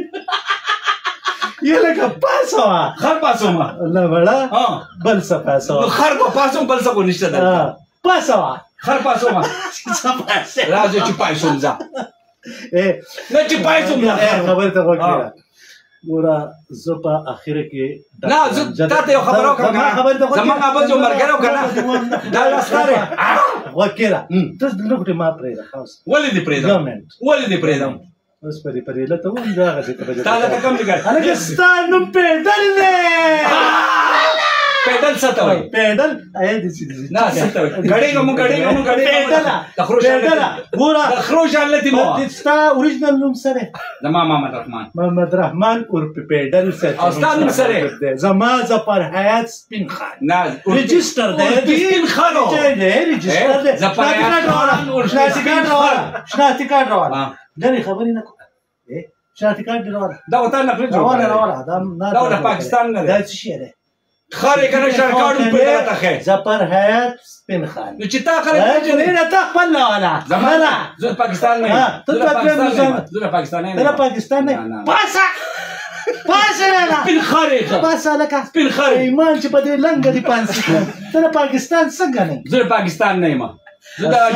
یله کا پاسا خر پاسو ما الله وړا بل څه پاسا خر کو پاسو بل څه کو نشته ده پاسا خر پاسو ما څه پاسه راځي چې پایسوم ځه نه چې پایسوم خبر ته وکړه ګوره زه په اخره کې نه زه تا ته یو خبر وکړم زما ابا جو مرګره وکړه دا لاستاره وکړه ته دلته ما پرې راخاص ولې دې پرې دم اوس پرې له ته وم دا غږی ته تا له کوم ځای هغه ستانو پیدل نه پیدل څه ته وای پیدل اې دې سې نه څه ته وای غړې پیدل پیدل ګوره د خروج علتي مو ستا اوریجنل نوم سره زما محمد رحمان اور پیدل سره او ستا نوم سره زما ظفر حیات سپین خان نه رجستر دی سپین خانو رجستر دی ظفر حیات شناختی کارت راوړه لري خبرې نه کوم شناختی کارت راوړه دا وته نه پرې راوړه دا د پاکستان نه دا څه شی دی خارې کنه شرکاړو په دغه ته ظفر حیات سپین خان نو چې تا خلک نه تا خپل نه والا زمانہ زه پاکستان نه زه پاکستان نه پاکستان نه پاسا نه سپین خارې پاسا لکه سپین خارې ایمان چې په دې لنګ دی پانسي ته پاکستان څنګه نه زه پاکستان نه یم زه د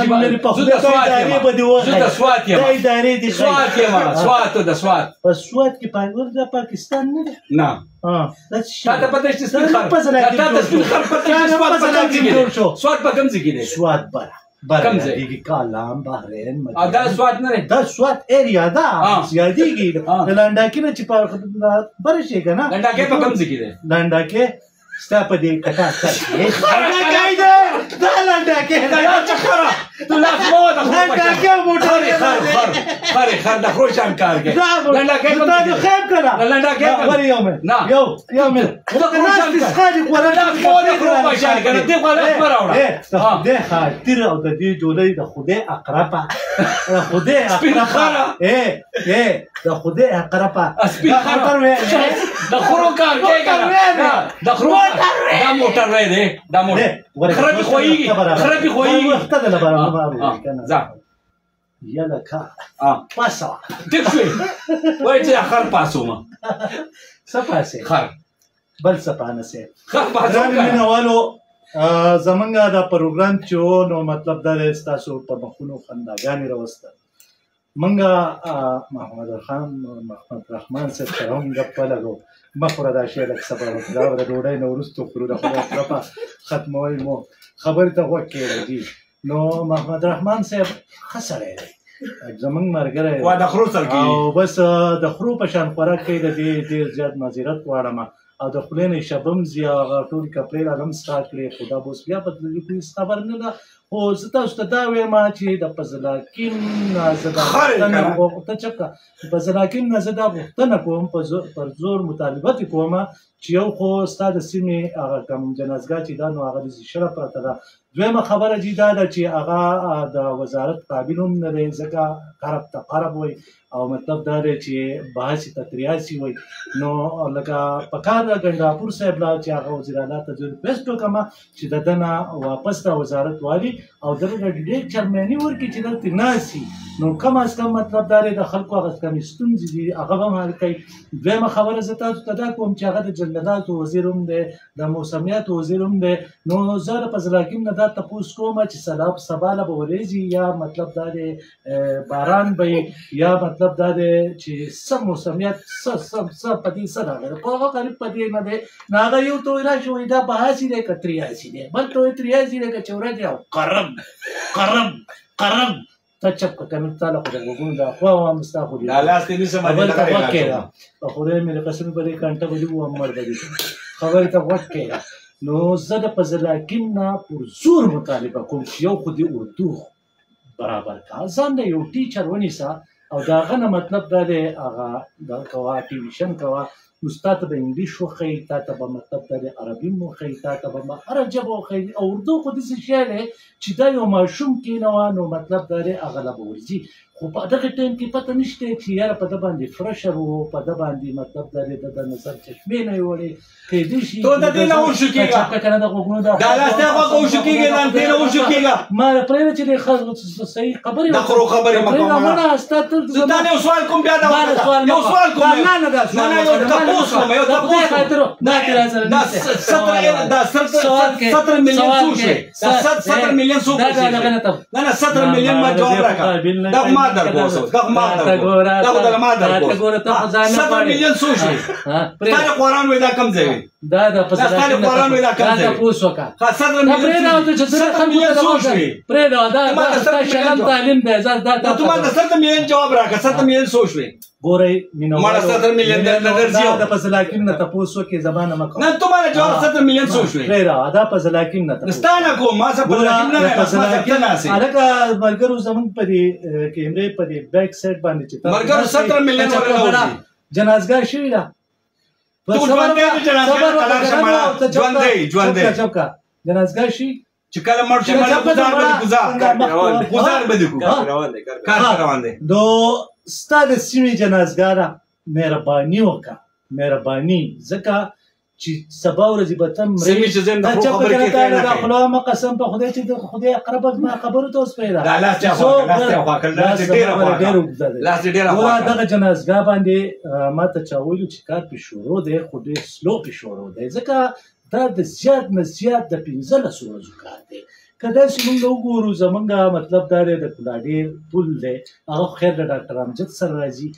سوات یم سوات د سوات په سوات کې پنځور د پاکستان نه نه تا ته پته شته سپین خار تا ته سپین خار پته سوات په کوم ځای کې سوات په کوم ځای کې دی سوات بر کوم ځای دی کالام بحرین دا سوات نه دا سوات ایریا دا زیادېږي د لنډاکي نه چې په بر شي کنه لنډاکي په کوم ځای کې دی لنډاکي ستا په دې کټا لنډاکي دی دا لنډاکي دا یو چخره تو لاس مو د لنډاکي موټر خر د خروشان کار کې لنډاکي په دا خیر کړه لنډاکي ور یو مې د خروشان ښکاری کوله مو د خروشان کنه دی خو له راوړه ده خاطر او د دې جوړې د خدای اقربا خدای اقربا د خدای اقربا سپین خر د خرو کار کې کنه د خرو دا موټر وای دی دا موټر خرابې خوېږي وخت ده لپاره کنه ځه یلا کا پاسا ټیک شوی وای چې خر پاسو ما سپاسه خر بل سپانه سه خر پاسو نه والو زمونږه دا پروګرام چې نو مطلب دا تاسو په مخونو خنداګانې راوستل محمد رحمان صاحب سره هم ګپ لګو مخوره دا شی لکه صبر دا د ډوډۍ نه وروسته خورو د خدای طرفه ختموي مو خبرې ته وکړه دي نو محمد رحمان صاحب ښه سړی دی زمونږ ملګری د خرو سره او بس د خرو په شان خوراک کوي د دې ډېر زیات معذرت غواړم او د خولې نه شبم زی هغه ټول کپړې را هم سټارټ کړې خو دا به اوس بیا بدلېږي خو هېڅ خبر نه ده خو زه تاسو ته دا وایم چې د فضلاکیم نه زه دا غوښتنه کوم پر زور مطالبت کوم چې یو خو ستا د سیمې هغه کوم جنازګاه چې دا نو هغه د شره پرته ده دویمه خبره چې دا ده چې هغه د وزارت قابل هم نه دی ځکه قرب ته قرب وایي او مطلب دا دی چې بحث تتریاسي وایي نو لکه په کار د ګنډاپور صاحب لا چې هغه وزیر اعلی ته زه ریکویسټ وکړم چې د ده نه واپس د وزارت والي او دغه ډېر چرمني ورکړي چې دلته ناسي نو کم از کم مطلب دا دی د خلکو هغه کمې ستونزې دي هغه به هم حل کوي دویمه خبره زه تاسو ته دا کوم چې هغه د جنګلاتو وزیر هم دی د موسمیاتو وزیر هم دی نو زه د فضل حکیم نه دا تپوس کوم چې سبا له به ورېځي یا مطلب دا دی باران به یا مطلب دا دی چې څه موسمیات څه په دې څه راغلی خو هغه قریب په دې نه دی نو هغه یو ته وایي راشي وایي دا 82 دی که 83 دی بل ته وایي 83 دی که 84 دی او قرم ته چپ که کنه تاله خو د غوږونو دا خوا وام ستا خو دې خبرې ته غوږ کښېږده خدای مې د قسم په دې کنټه به دې ووهم مړ به دې خبرې ته غوږ کښېږده نو زه د فضل حکیم نه پر زور مطالبه کوم چې یو خو دې اردو برابر کا ځان د یو ټیچر ونیسه او د هغه نه مطلب دا دی هغه دا کوه ټیویشن کوه نو ستا ته به انګلیش وښیي تا ته به مطلب دا دی عربي هم وښیي تا ته به هره ژبه وښیي او اردو خو داسې شی دی چې دا یو ماشوم کېنوه نو مطلب دا دی هغه له به ورځي خو په دغه ټایم کې پته نشته چې یاره په ده باندې فرشر و په ده باندې مطلب دا دی د نظر چشمې نه یې وړې کېدای شي تو د دې نه وشو کېږه چپه که نه د غوږونو دا لاستی خواږه وشو کېږي دا دې نه وشو کېږه ما پرېږده چې دی صحیح خبرې دا خرو خبرې مه کوه ستا تل زه تا نه یو سوال کوم بیا دا یو سوال کوم نه یو تپوس کوم یو تپوس دا 17 میلیون څو شوې دا 17 میلیون څو نه 17 میلیون ما جواب راکړه دا ما در کوسو دا ما در کوسو دا ما در کوسو 17 میلیون څو شوې تا قرآن وې دا کم ځای دا د پسله قرآن وې دا کم ځای دا پوس وکړه 17 میلیون څو شوې پرېږده دا شلم تعلیم دی دا تو ما د 17 میلیون جواب راکړه 17 میلیون څو شوې ګورئ مینوالو 17 میلیون دا د فضل حکیم نه تپوس وکړې زما نه مه کوه نه تو ما جواب 17 میلیون څو شوې پرېږده دا فضل حکیم نه تپوس ستا نه کوم ما څه فضل حکیم نه وایم ما څه ته ناسې هلکه ملګرو زموږ په دې کیمرې په دې بیک سایډ باندې چې ملګرو 17 میلیون ولې نه ورځي جنازګاه شوې ده تو ژوندی جنازګاه کلار شماله ژوندی جنازګاه شي چې کله مړ شي مړ گزار به دې کو کار روان دی نو ستا د سیمې جنازګاه ده مهرباني وکړه مهرباني ځکه چې سبا ورځې به ته سیمې چې زم د خبرې کې دا خلا ما قسم په خدای چې د خدای اقرب ما خبرو ته اوس پرېږده دا لاس چا خواکړ لاس ډېره خواکړ دغه جنازګاه باندې ما ته چا ویلو چې کار پې شروع دی خو ډېر سلو پې شروع دی ځکه دا د زیات نه زیات د 15 ورځو کار دی که داسې موږ وګورو زمونږ مطلب دا دی د کلاډیر پل دی هغه خیر د ډاکټر امجد سره راځي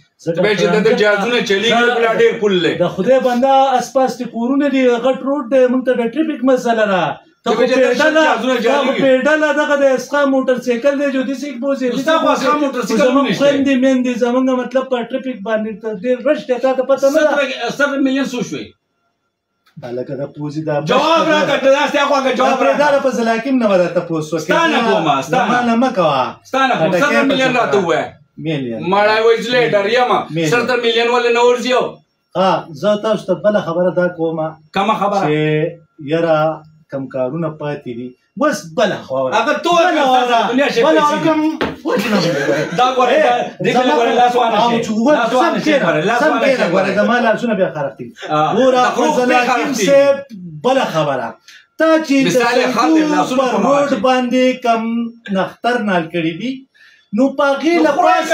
د خدای بنده اسپاس د کورونه دي غټ روډ دی موږ ته د ټریفک مسله ده ته خو پیډله دغه د اسقا موټر سایکل دی جو داسې بوځي زمونږ خویندې میندې زمونږ مطلب په ټریفک باندې ډېر رش دی تا ته پته نه ده 17 میلیون څو شوې هلکه دا پوزي دا جواب راکړه دا ستیا خواږه جواب راکړه دا په فضل حکیم نه ودا تاسو وکړه ستانه کومه ستانه نه مکوا ستانه کوم 17 میلیون راته وای میلیون مړای وایزلیټر یم 17 میلیون ول نه ورځیو زه تاسو ته بل خبره دا کومه کومه خبره چې یرا کم کارونه پاتې دي بس بل خبره هغه ټول دنیا شي دا ګوره دغه ګوره لاس وانه شي لاس وانه شي ګوره زمال لاسونه بیا خراب دي ګوره فضل حکیم سے بل خبره تا چې مثال خاطر لاسونه په روډ باندې کم نختر نال کړی دي نو پاغې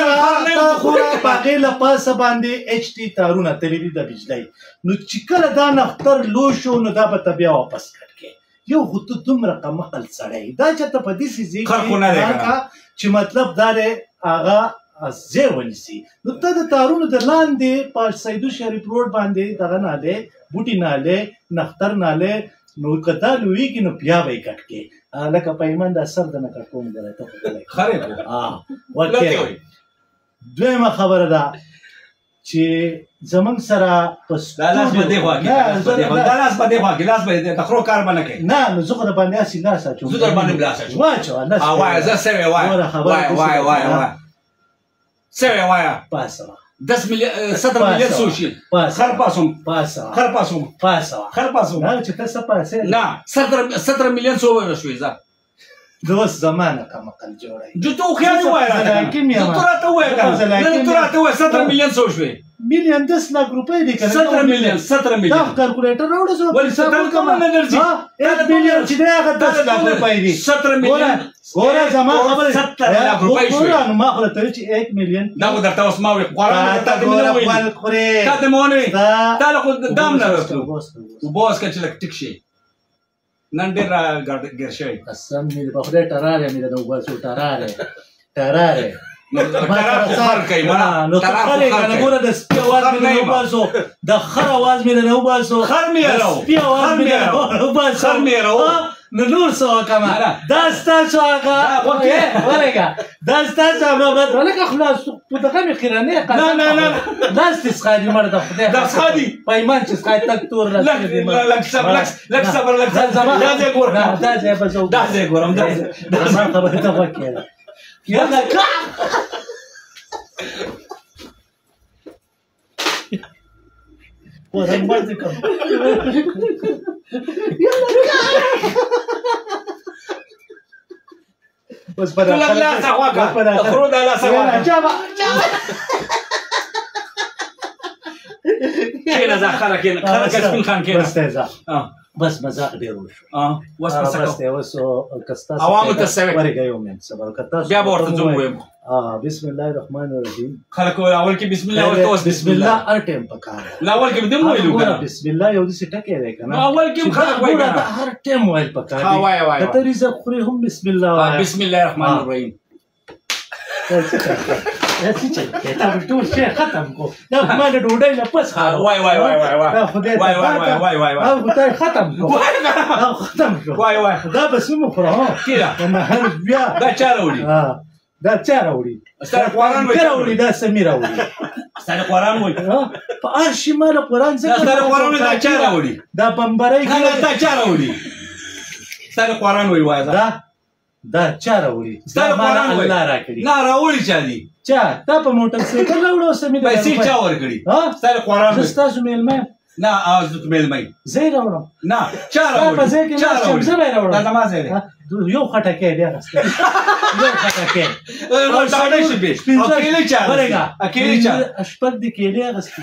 لپاسه باندې ایچ ټي تارونه تللی دي د بجلی نو چې کله دا نختر لو شو نو دا به بیا واپس کړ یو خو ته دومره کمقل سړی دا چې ته په داسې ځای کې چې مطلب دا دی هغه ځای ونیسي نو ته د تارونو د لاندې په سیدو شریف روډ باندې دغه نالی بوټي نالی نختر نالی نو که دا لویږي نو بیا به یې کټ کړې لکه په ایمان دا سر د نه کټ کوم دی ته خو دویمه خبره ده چې زمونږ سره دا لاس به دې خوا کې دا لاس به دې خوا کې لاس به دې د خرو کار به نه کوي نه نو زه خو د باندې هسې لاس اچوم زه در باندې لاس اچوم واچوه وایه زه سوی وایه سوی وایه پاسه 10 میلیون 17 میلیون څو شي خر پاسوم پاسه نه چې ته څه پاسې نه 17 میلیون څو ورشوي زه د اوس زمانه کم عقل جوړی جو ته خیال وای راته وای 17 میلیون څو شوې میلیون 10 लाख रुपए دي کنه 17 میلیون دا کیلکولیټر راوړو زه ولې 17 کوم نه درځي 1 میلیون چې دا هغه 10 लाख रुपए دي 17 میلیون ګوره زما خبره 17 लाख रुपए شوې نو ما خو ته چې 1 میلیون دا خو درته اوس ما وي قران ته ګوره خپل خوري تا ته مونږ تا له خو دام نه راستو وبوس کچ لک ټیک شي نن ډېر ګر شوی قسم مې په خدای ټراره مې د وباسو ټراره نو خر کوي نو خر کنه ګوره د سپي आवाज مې نه وباسو د خر आवाज مې نه وباسو خر مې راو سپي आवाज مې نه وباسو خر مې راو نو نور څه وکما دا ستاسو هغه ورګه دا ستاسو هغه ولکه خلاص په دغه مې خیرانه نه دا ستاسو مړه د خدای دا خادي پایمان چې څخه تک تور لک صبر دا ځای ګور دا ځای په څو دا ځای ګورم دا ما خبره ته وکړه یلا کا ورم باندې کوم یلا کا بس پر لا سواګه خرو دا لا سواګه کله ځخره کله کسبین خان کله بس مزاق ډیر وشو وس پسکو بس ته وسو کستا عوامو ته سوي ورګه یو من صبر کتا بیا ورته زوم ویم بسم الله الرحمن الرحیم خلک اول کې بسم الله ورته بسم الله هر ټیم پکاره اول کې دم ویلو کنه بسم الله یو دې ټکه دی کنه اول کې خلک وایي کنه هر ټیم وایي پکاره ها وای ته رزق خوري هم بسم الله بسم الله الرحمن الرحیم اسی چې تا ټول شي ختم کو دا ما د ډوډۍ نه پس وای او خدای ختم کو ختم کو دا بس مو خورا کیدا ما هر بیا دا چاروړي دا چاروړي ستاره قران وایي دا سمیر وایي ستاره قران وایي په هر شي مال قران څخه ستاره قران دا چاروړي دا بمبرای کې دا چاروړي ستاره قران وایي دا چاروړي ستاره قران الله راکړي نه راوړي چا دي چا تا په موټر سایکل راوړو سمې پیسې چا ورکړي ستاره قران تاسو میلمه نه از ته میلمه زه راوړم نه چا راوړي په ځای کې نه زه راوړم دا نماز دی یو خټکه دی غسته یو خټکه او ساده شي به اکیلې چا ورګه اکیلې چا شپږ د کېلې غسته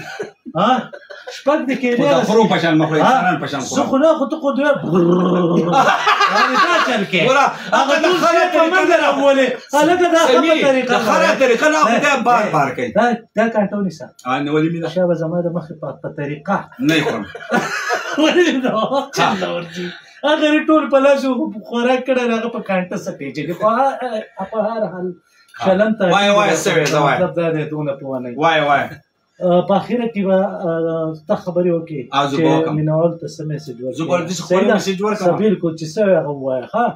شپږ د کېلې غسته خرو پشان مخ انسانان پشان خو خو نه خو ته خو دوی باندې دا چل کې هغه د خره په منځ راولې هغه دا طریقه خره طریقه نه خو دا بار کوي دا کانټونی سره نه ولې مې شابه زما د مخ په طریقه نه کوم ولې نو چل ورځي اگر ټول په لاسو خوراک کړه هغه په کانټه سټې چې په هر حال چلن ته وای سوي دا وای دا دې دونه په ونه وای په اخره کې ته خبرې وکړي چې مینوال ته سم میسج ورکړي زه ګورم چې خپل میسج ورکړم صبر کو چې څه هغه وای ها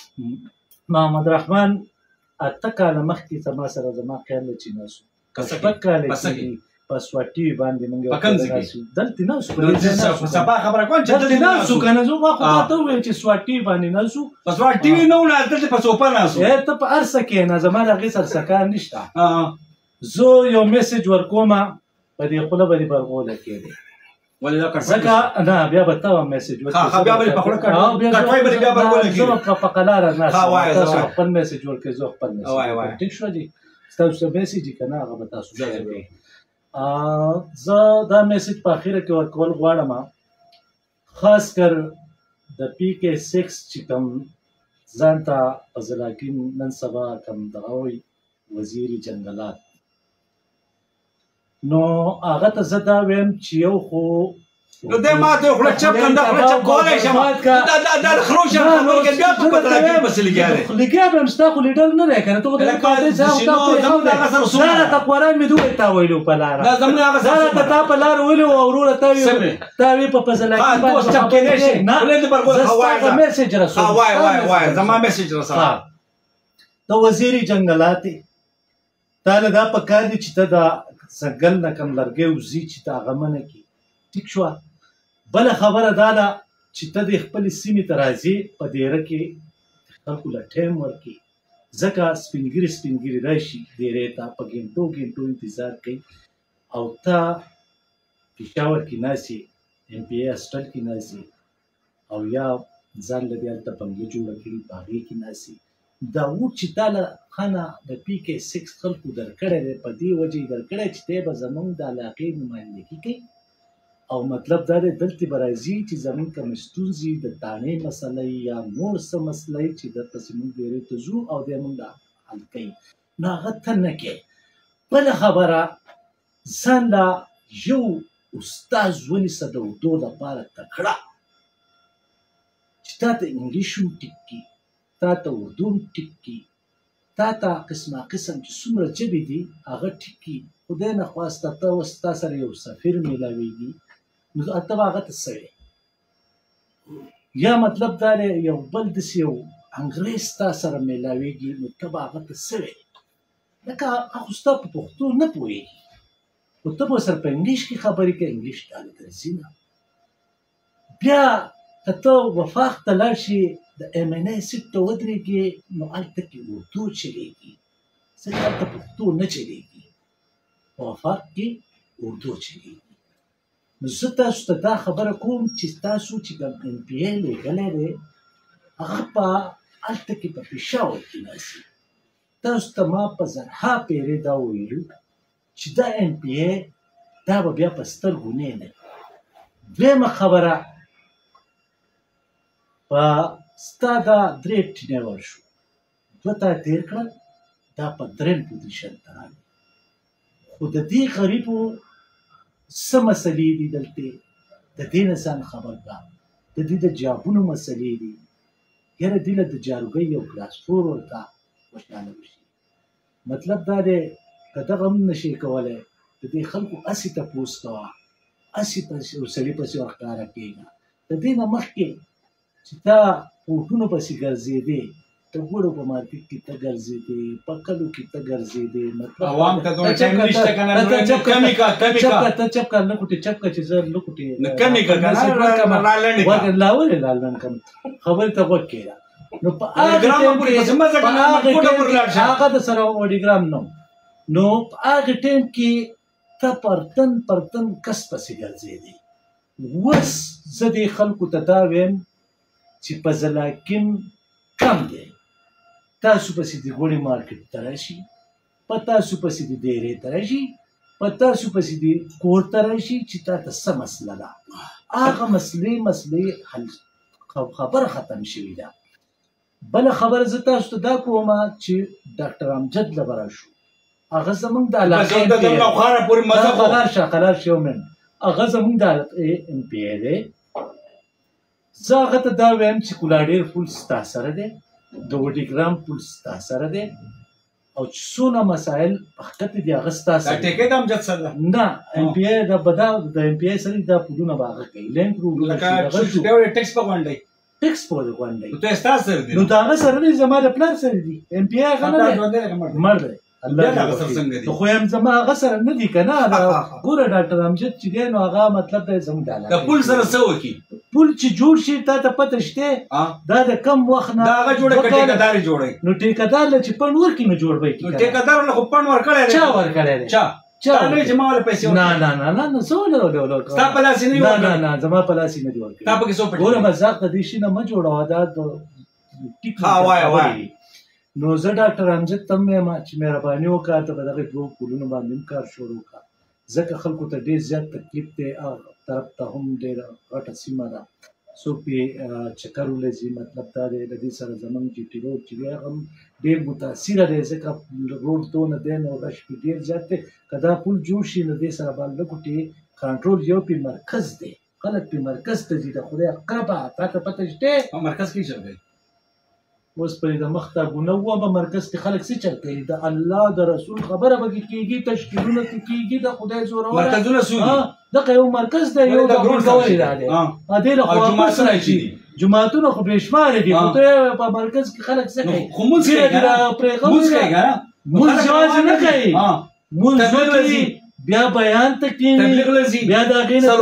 محمد رحمان اته کاله مخکې زما سره زما خیال چې ناسو کسبک کاله چې پس واټي باندې موږ دلته ناسو سبا خبره کوم چې دلته ناسو کنه زه خو ته وې چې سواټي باندې ناسو پس واټي نه ونه دلته پس اوپن ناسو ته په ارسه کې نه زما هغه سر سکار نشته زه یو میسج ورکوم په دې خپل باندې برغوله کېږي ولې دا ځکه نه بیا به تا میسج ورکړم بیا به په خپل کټوي باندې بیا برغوله کېږي زه په قلار نه تاسو خپل میسج ورکړئ زه خپل میسج ټیک شو دي تاسو میسج کنه هغه به تاسو ځای زه دا میسج په اخیره کې ورکول غواړم خاص کر د پی کې 6 چې کوم ځان ته ازلاکین نن سبا کوم دغه وزیر جنگلات نو هغه ته زه دا ویم چې یو خو نو دې ماته خو چپ کنده خو چپ کولای شم دا خروج خبر کې بیا په بدل کې بس لګیاله لګیا به مستا خو لیدل نه ده کنه ته د کاري ځاو ته تا قرآن مې دوه تا ویلو په لار دا زموږ هغه سره تا په لار ویلو او ورور ته وی په پزلا کې باندې چپ کې نشي نه ولې دې برګو هواي میسج رسول وای زما میسج رسول د وزیر جنگلات تعالی دا په کار دي چې ته دا سګل نه کم لرګي وزي چې تا غمنه کی ټیک شو بل خبره دا ده چې ته د خپل سیمې ته راځي په ډیره کې خلکو له ټایم ورکړي ځکه سپینګري راشي ډیرې ته په ګنټو انتظار کوي او ته پېښور کې ناسي ایم پی ای هاسټل کې ناسي او یا ځان له دې هلته بنګلې جوړه کړي په هغې کې ناسي دا ووټ چې تا له خانه د PK6 خلکو درکړی دی په دې وجه یې درکړی چې دی به زموږ د علاقې نمایندګي کوي او مطلب دا دی دلته به راځي چې زموږ کومې ستونزې د تانې مسله یا نور څه مسله چې درپسې موږ ډېرې ته ځو او دی موږ حل کوي نو هغه ته نه کوي بله خبره ځان له یو استاد ونیسه د اردو لپاره تکړه چې تا ته انګلیش هم ټیک کي تا ته اردو هم ټیک کي تا ته قسمه قسم چې څومره ژبې دي هغه ټیک کي خدای نخواسته ته اوس تا سره یو سفیر میلاویږي نو ته به هغه ته څه یا مطلب دا دی یو بل داسې یو انګریز تا سره میلاویږي نو ته به هغه ته څه لکه هغه ستا په پښتو نه پوهېږي خو ته به ورسره په انګلیش کې خبرې کوې انګلیش تاله درځي نه بیا که ته وفاق ته لاړ شي د MNA سیټ ته ودرېږې نو هلته کې اردو چلېږي ځکه هلته پښتو نه چلېږي په وفاق کې اردو چلېږي نو زه تاسو ته دا خبره کوم چې تاسو چې کوم MPA لېږلی دی هغه په هلته کې په پېښور کې ناستي تاسو ته ما په زرها پیرې دا وویلو چې دا MPA دا به بیا په سترګو نه نه دویمه خبره په ستا دا درې ټینور شو دوه تا تېر کړل دا په درېم پوزیشن ته راغلی خو د دې غریبو څه مسلې دي دلته د دې نه ځان خبر ده د دې د جابونو مسلې دي یاره دې له د جاروګۍ یو کلاس 4 ورته خوشحاله وشي مطلب دا دی که دغه هم نشي کولی د دې خلکو هسې تپوس کوه هسې سړي پسې ورښکاره کېږه د دې نه مخکې چې تا کوټونو پسې ګرځېدې ته ګوړو په مارکېټ کې ته ګرځېدې په کلو کې ته ګرځېدې عوام ته دومره ټایم نشته که نه کمې کا ته چپ کا لکوټې چپ کا چې زه لکوټې کمې کا که نه رالنډې کا لا ولې رالنډ کم خبرې ته غوږ کېږه نو په هغه د سره اوډیګرام نو په هغه ټایم کې ته پرتن کس پسې ګرځېدې اوس زه دې خلکو ته دا ویم چې په زلاکیم کم دی تاسو پسې د ګوړې مارکېټ ته راشي په تاسو پسې د ډېرې ته راشي په تاسو پسې د کور ته راشي چې تا ته څه مسله ده هغه مسلې حل خبره ختم شوې ده بله خبره زه تاسو ته دا کوم چې ډاکټر امجد له به راشو هغه زموږ د علاقې قلار شي ومن هغه زموږ د علاقې MPA دی زه هغه ته دا وایم چې کولاډیر پول ستا سره دی د وډیګرام پول ستا سره دی او چې څونه مسایل په حقیقت دي هغه ستا سره ټیکې د امجد سره نه MPA د MPA سره دا پولونه به هغه کوي لینک ټیکس په غونډۍ ټیکس په غونډۍ نو ته ستا سره دی نو دا هغه سره دی زما د پلار سره دی MPA هغه نه دی مړ دی خو هم زما هغه سره نه دي که نه ګوره ډاکټر امجد چې دی نو هغه مطلب دی زموږ د علاقې د پول سره څه وکړي پول چې جوړ شي تا ته پته شته دا د کم وخت نه دا هغه جوړه که ټیکهدار یې جوړوي نو ټیکهدار له چې پڼ ورکړي نو جوړ به یې نو ټیکهدار له خو پڼ ورکړی دی چا ورکړی دی چا تا نه چې ما ولې پیسې نه زه ولې ورکړم ستا په لاس یې نه ورکړي نه زما په لاس یې نه دي ورکړي تا پکې څو پټي ګوره مذاق د دې شي نه مه جوړوه دا ټیک وایه نو زه ډاکټر امجد ته هم وایم چې مهرباني وکړه ته په دغه 2 پولونو باندې هم کار شروع کړه ځکه خلکو ته ډېر زیات تکلیف دی هغه طرف ته هم ډېره غټه سیمه ده څوک پرې چکر ولځي مطلب دا دی د دې سره زموږ GT روډ چې دی هغه هم ډېر متاثره دی ځکه روډ دونه دی نو رش پرې ډېر زیات دی که دا پول جوړ شي نو دې سره به لږ کنټرول یو پرې مرکز دی خلک پرې مرکز ته ځي د خدای قبه تا ته پته شته مرکز کې چل دی اوس پرې د مخ ته ګونه وه مرکز کې خلک څه چل کوي د الله د رسول خبره به کېږي تشکیلونه کېږي د خدای زوروره مرکزونه څو دي دغه یو مرکز دی یو د ګورګوري را دی دې له خوا جوماتونه چې دي جوماتونه خو بې شماره دي خو ته په مرکز کې خلک څه کوي خو مونځ کوي که نه مونځ کوي که نه مونځ یوازې نه کوي مونځ کوي بیا بیان ته کېني تبلیغ لځي بیا د هغې نه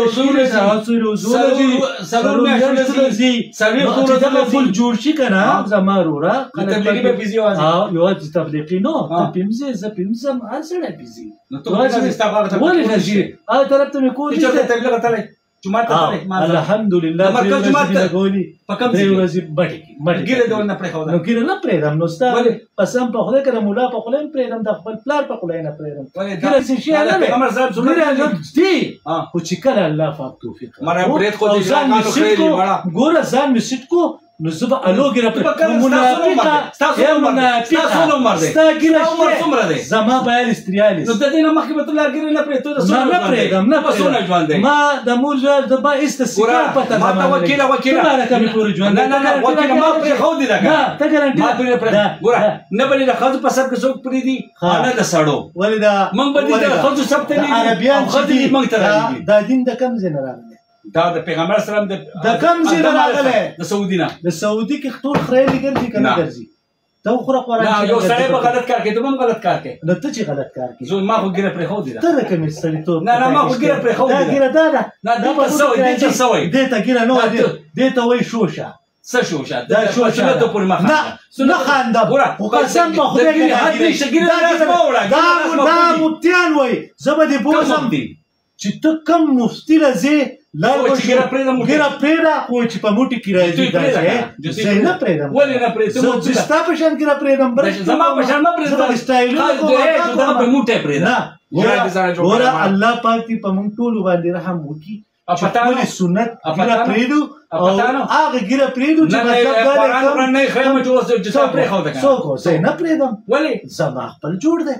دغه پول جوړ شي که نه زما وروره یوازې تبلیغي نو ته پې ځې زه پې ځم هر سړی پې ځي ولې نه ځي هغه طرف ته مې کور جمعه ته الحمدلله مرکز جمعه ته لګولي په کوم درې ځای ورځې مټې ګیره دې ونه پرېښوده نو ګیره نه پرېږدم نو ستا قسم په خدای که د ملا په خوله هم پرېږدم د خپل پلار په خوله نه پرېږدم ګیره څه شی نه دی پیغمبر صاحب ګیره دي خو چې کله الله پاک توفیق مړه برید خو دې ځان خېلي مړه ګوره ځان مې سیټ کو نو زه به الو ګیره منافقه ستاسو عمر دی ستا ګیره عمر څومره دی زما 42 نو د دې نه مخکې به ته لا ګیره نه پرېږدو نه پرېږدم نه پرېږدم ما د مور د با است سیګار پته ما ته وکیله مبارک مې پورې ژوند نه نه وکیله ما پرېښودې ده نه ته ګارانټي ما پرېښودې ګوره نه به دې د ښځو په سر کې څوک پرېږدي نه د سړو ولې دا موږ به دې د ښځو سب ته عربیان ښځې دې موږ ته راځي دا دین د کوم ځای نه راغلی دا د پیغمبر سلام د کوم ځای نه راغلی د سعودي نه د سعودي کې ټول خریلي ګرځي که نه ګرځي ته وخوره قرآن نه یو سړی به غلط کار کوي ته به هم غلط کار کوي نو ته چې غلط کار کوي زه ما خو ګیره پرېښودې ده ته د کومې سړیتوب نه نه ما خو ګیره پرېښودې دا ده ګیره دا ده نه دې ته څه وایي دې ته څه وایي دې ته ګیره نه وایي دې ته وایي شوشه څه شوشه دا شوشه سنتو پورې مه نه نه خاندم خو قسم په خدای دا مفتیان وایي زه به دې بوځم چې ته کوم مفتي له ځې ګیره پرېږده خو چې په موټي کې راځي زه یې نه پرېږدم ولې نه پرېږدم زه ستا په شان ګیره پرېږدم زما په شان مه پرېږده ګوره الله پاک دې په موږ ټولو باندې رحم وکړي چې خپلې سنت ګیره پرېږدو او هغه ګیره پرېږدو چې څوک زه یې نه پرېږدم زما خپل جوړ دی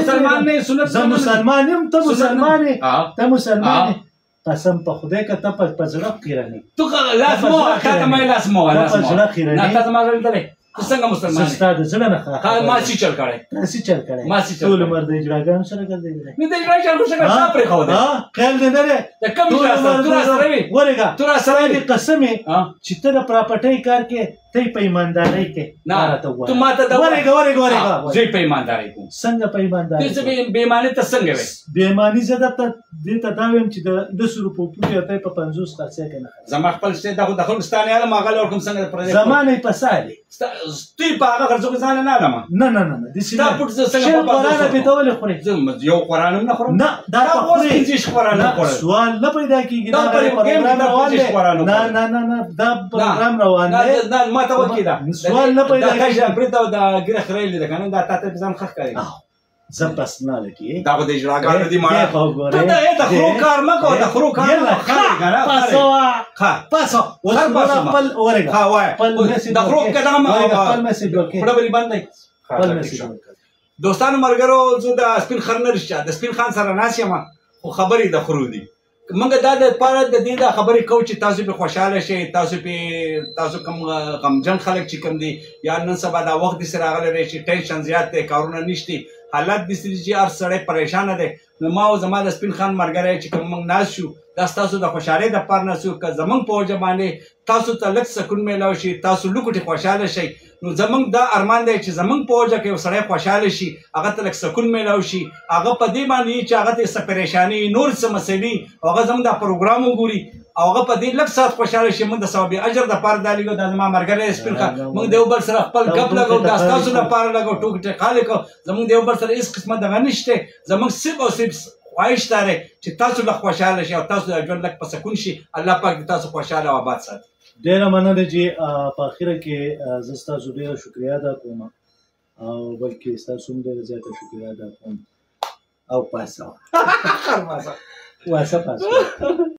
زه مسلمان یم ته مسلمان یې ته مسلمان یې قسم په خدای که ته په زړه خیرنې تو لاس مو تا ته مې لاس مو په زړه خیرنې نه تا ته ما زړه ته ته څنګه مسلمان یې ستا د زړه نه ما څه چل کړی څه چل کړی ټول عمر د اجراګانو سره ګرځېدلی نه د اجرا چل څه کړه پرېښودی خیال دې نه دی د کوم ځای سره تو را سره وي ورېږه تو را سره دې قسم یې چې ته د پراپرټۍ کار کې ته په ایماندارۍ کې تو ما ته ورېږه زه په ایماندارۍ کوم څنګه په ایماندارۍ ته بې ایماني ته څنګه وې بې ایماني زه درته دې ته دا وایم چې د 200 روپو پوټي ته په 50 خرڅې کې نه زما خپل شته دا خو د خلکو ستانه یاله ما غل ورکوم څنګه پر زمانه په سالي ستې په هغه خرڅو کې ځان نه علم نه د سیدا پټ څنګه په قرآن په تول خوري یو قرآن نه خورم نه دا په خوري چې قرآن نه خورم سوال نه پیدا کیږي دا پروګرام روان دی نه دا پروګرام روان دی نه ما ته وکی دا سوال نه پیدا کیږي دا پرته دا ګره خړېل ده کنه دا تاسو ځان خخ کوي زه پرسنالټي دا به د اجراګانو دی ما ته دا خرو کار مکو دا خرو کار کنه پاسو خپل ورګه دا خرو کده ما خپل میسج وکړه په بل باندې خپل میسج دوستانو مرګرو زه د سپین خر نه رښتیا د سپین خان سره ناس یم خو خبرې د خرو دي منګه دا د پاره د دې د خبرې کو چې تاسو په خوشاله شئ تاسو کوم غمجن خلک چې کوم دي یا نن سبا دا وخت سره راغلی شي ټینشن زیات دی کارونه نشته حالت د سړي هر سړی پریشان دی نو ما او زما د سپین خان مرګره چې کوم موږ ناز شو دا تاسو د خوشاله د پاره نسو که زمنګ په وجه باندې تاسو ته لږ سکون میلاو شي تاسو لوکټي خوشاله شئ نو زمنګ دا ارمان دی چې زمنګ په وجه کې سړی خوشاله شي هغه ته لږ سکون میلاو شي هغه په دې باندې چې هغه ته څه پریشانی نور څه مسلې هغه زموږ د پروګرام وګوري او هغه په دې لږ سات خوشاله شي موږ د ثواب اجر د پاره دالګو د زما مرګره سپین خان موږ دیو بل سره خپل غپ لګو د تاسو د پاره لګو ټوک ټک خالق زموږ دیو بل سره هیڅ قسمه دغه نشته زموږ صرف او صرف خواهش داره چې تاسو له خوشاله شئ او تاسو د ژوند لږ په سکون شي الله پاک تاسو خوشاله او آباد ساتي ډیره مننه چې په اخره کې زه ستاسو ډیره شکریا ادا کوم او بلکې ستاسو هم ډیره زیاته شکریا ادا کوم او پاسه واسه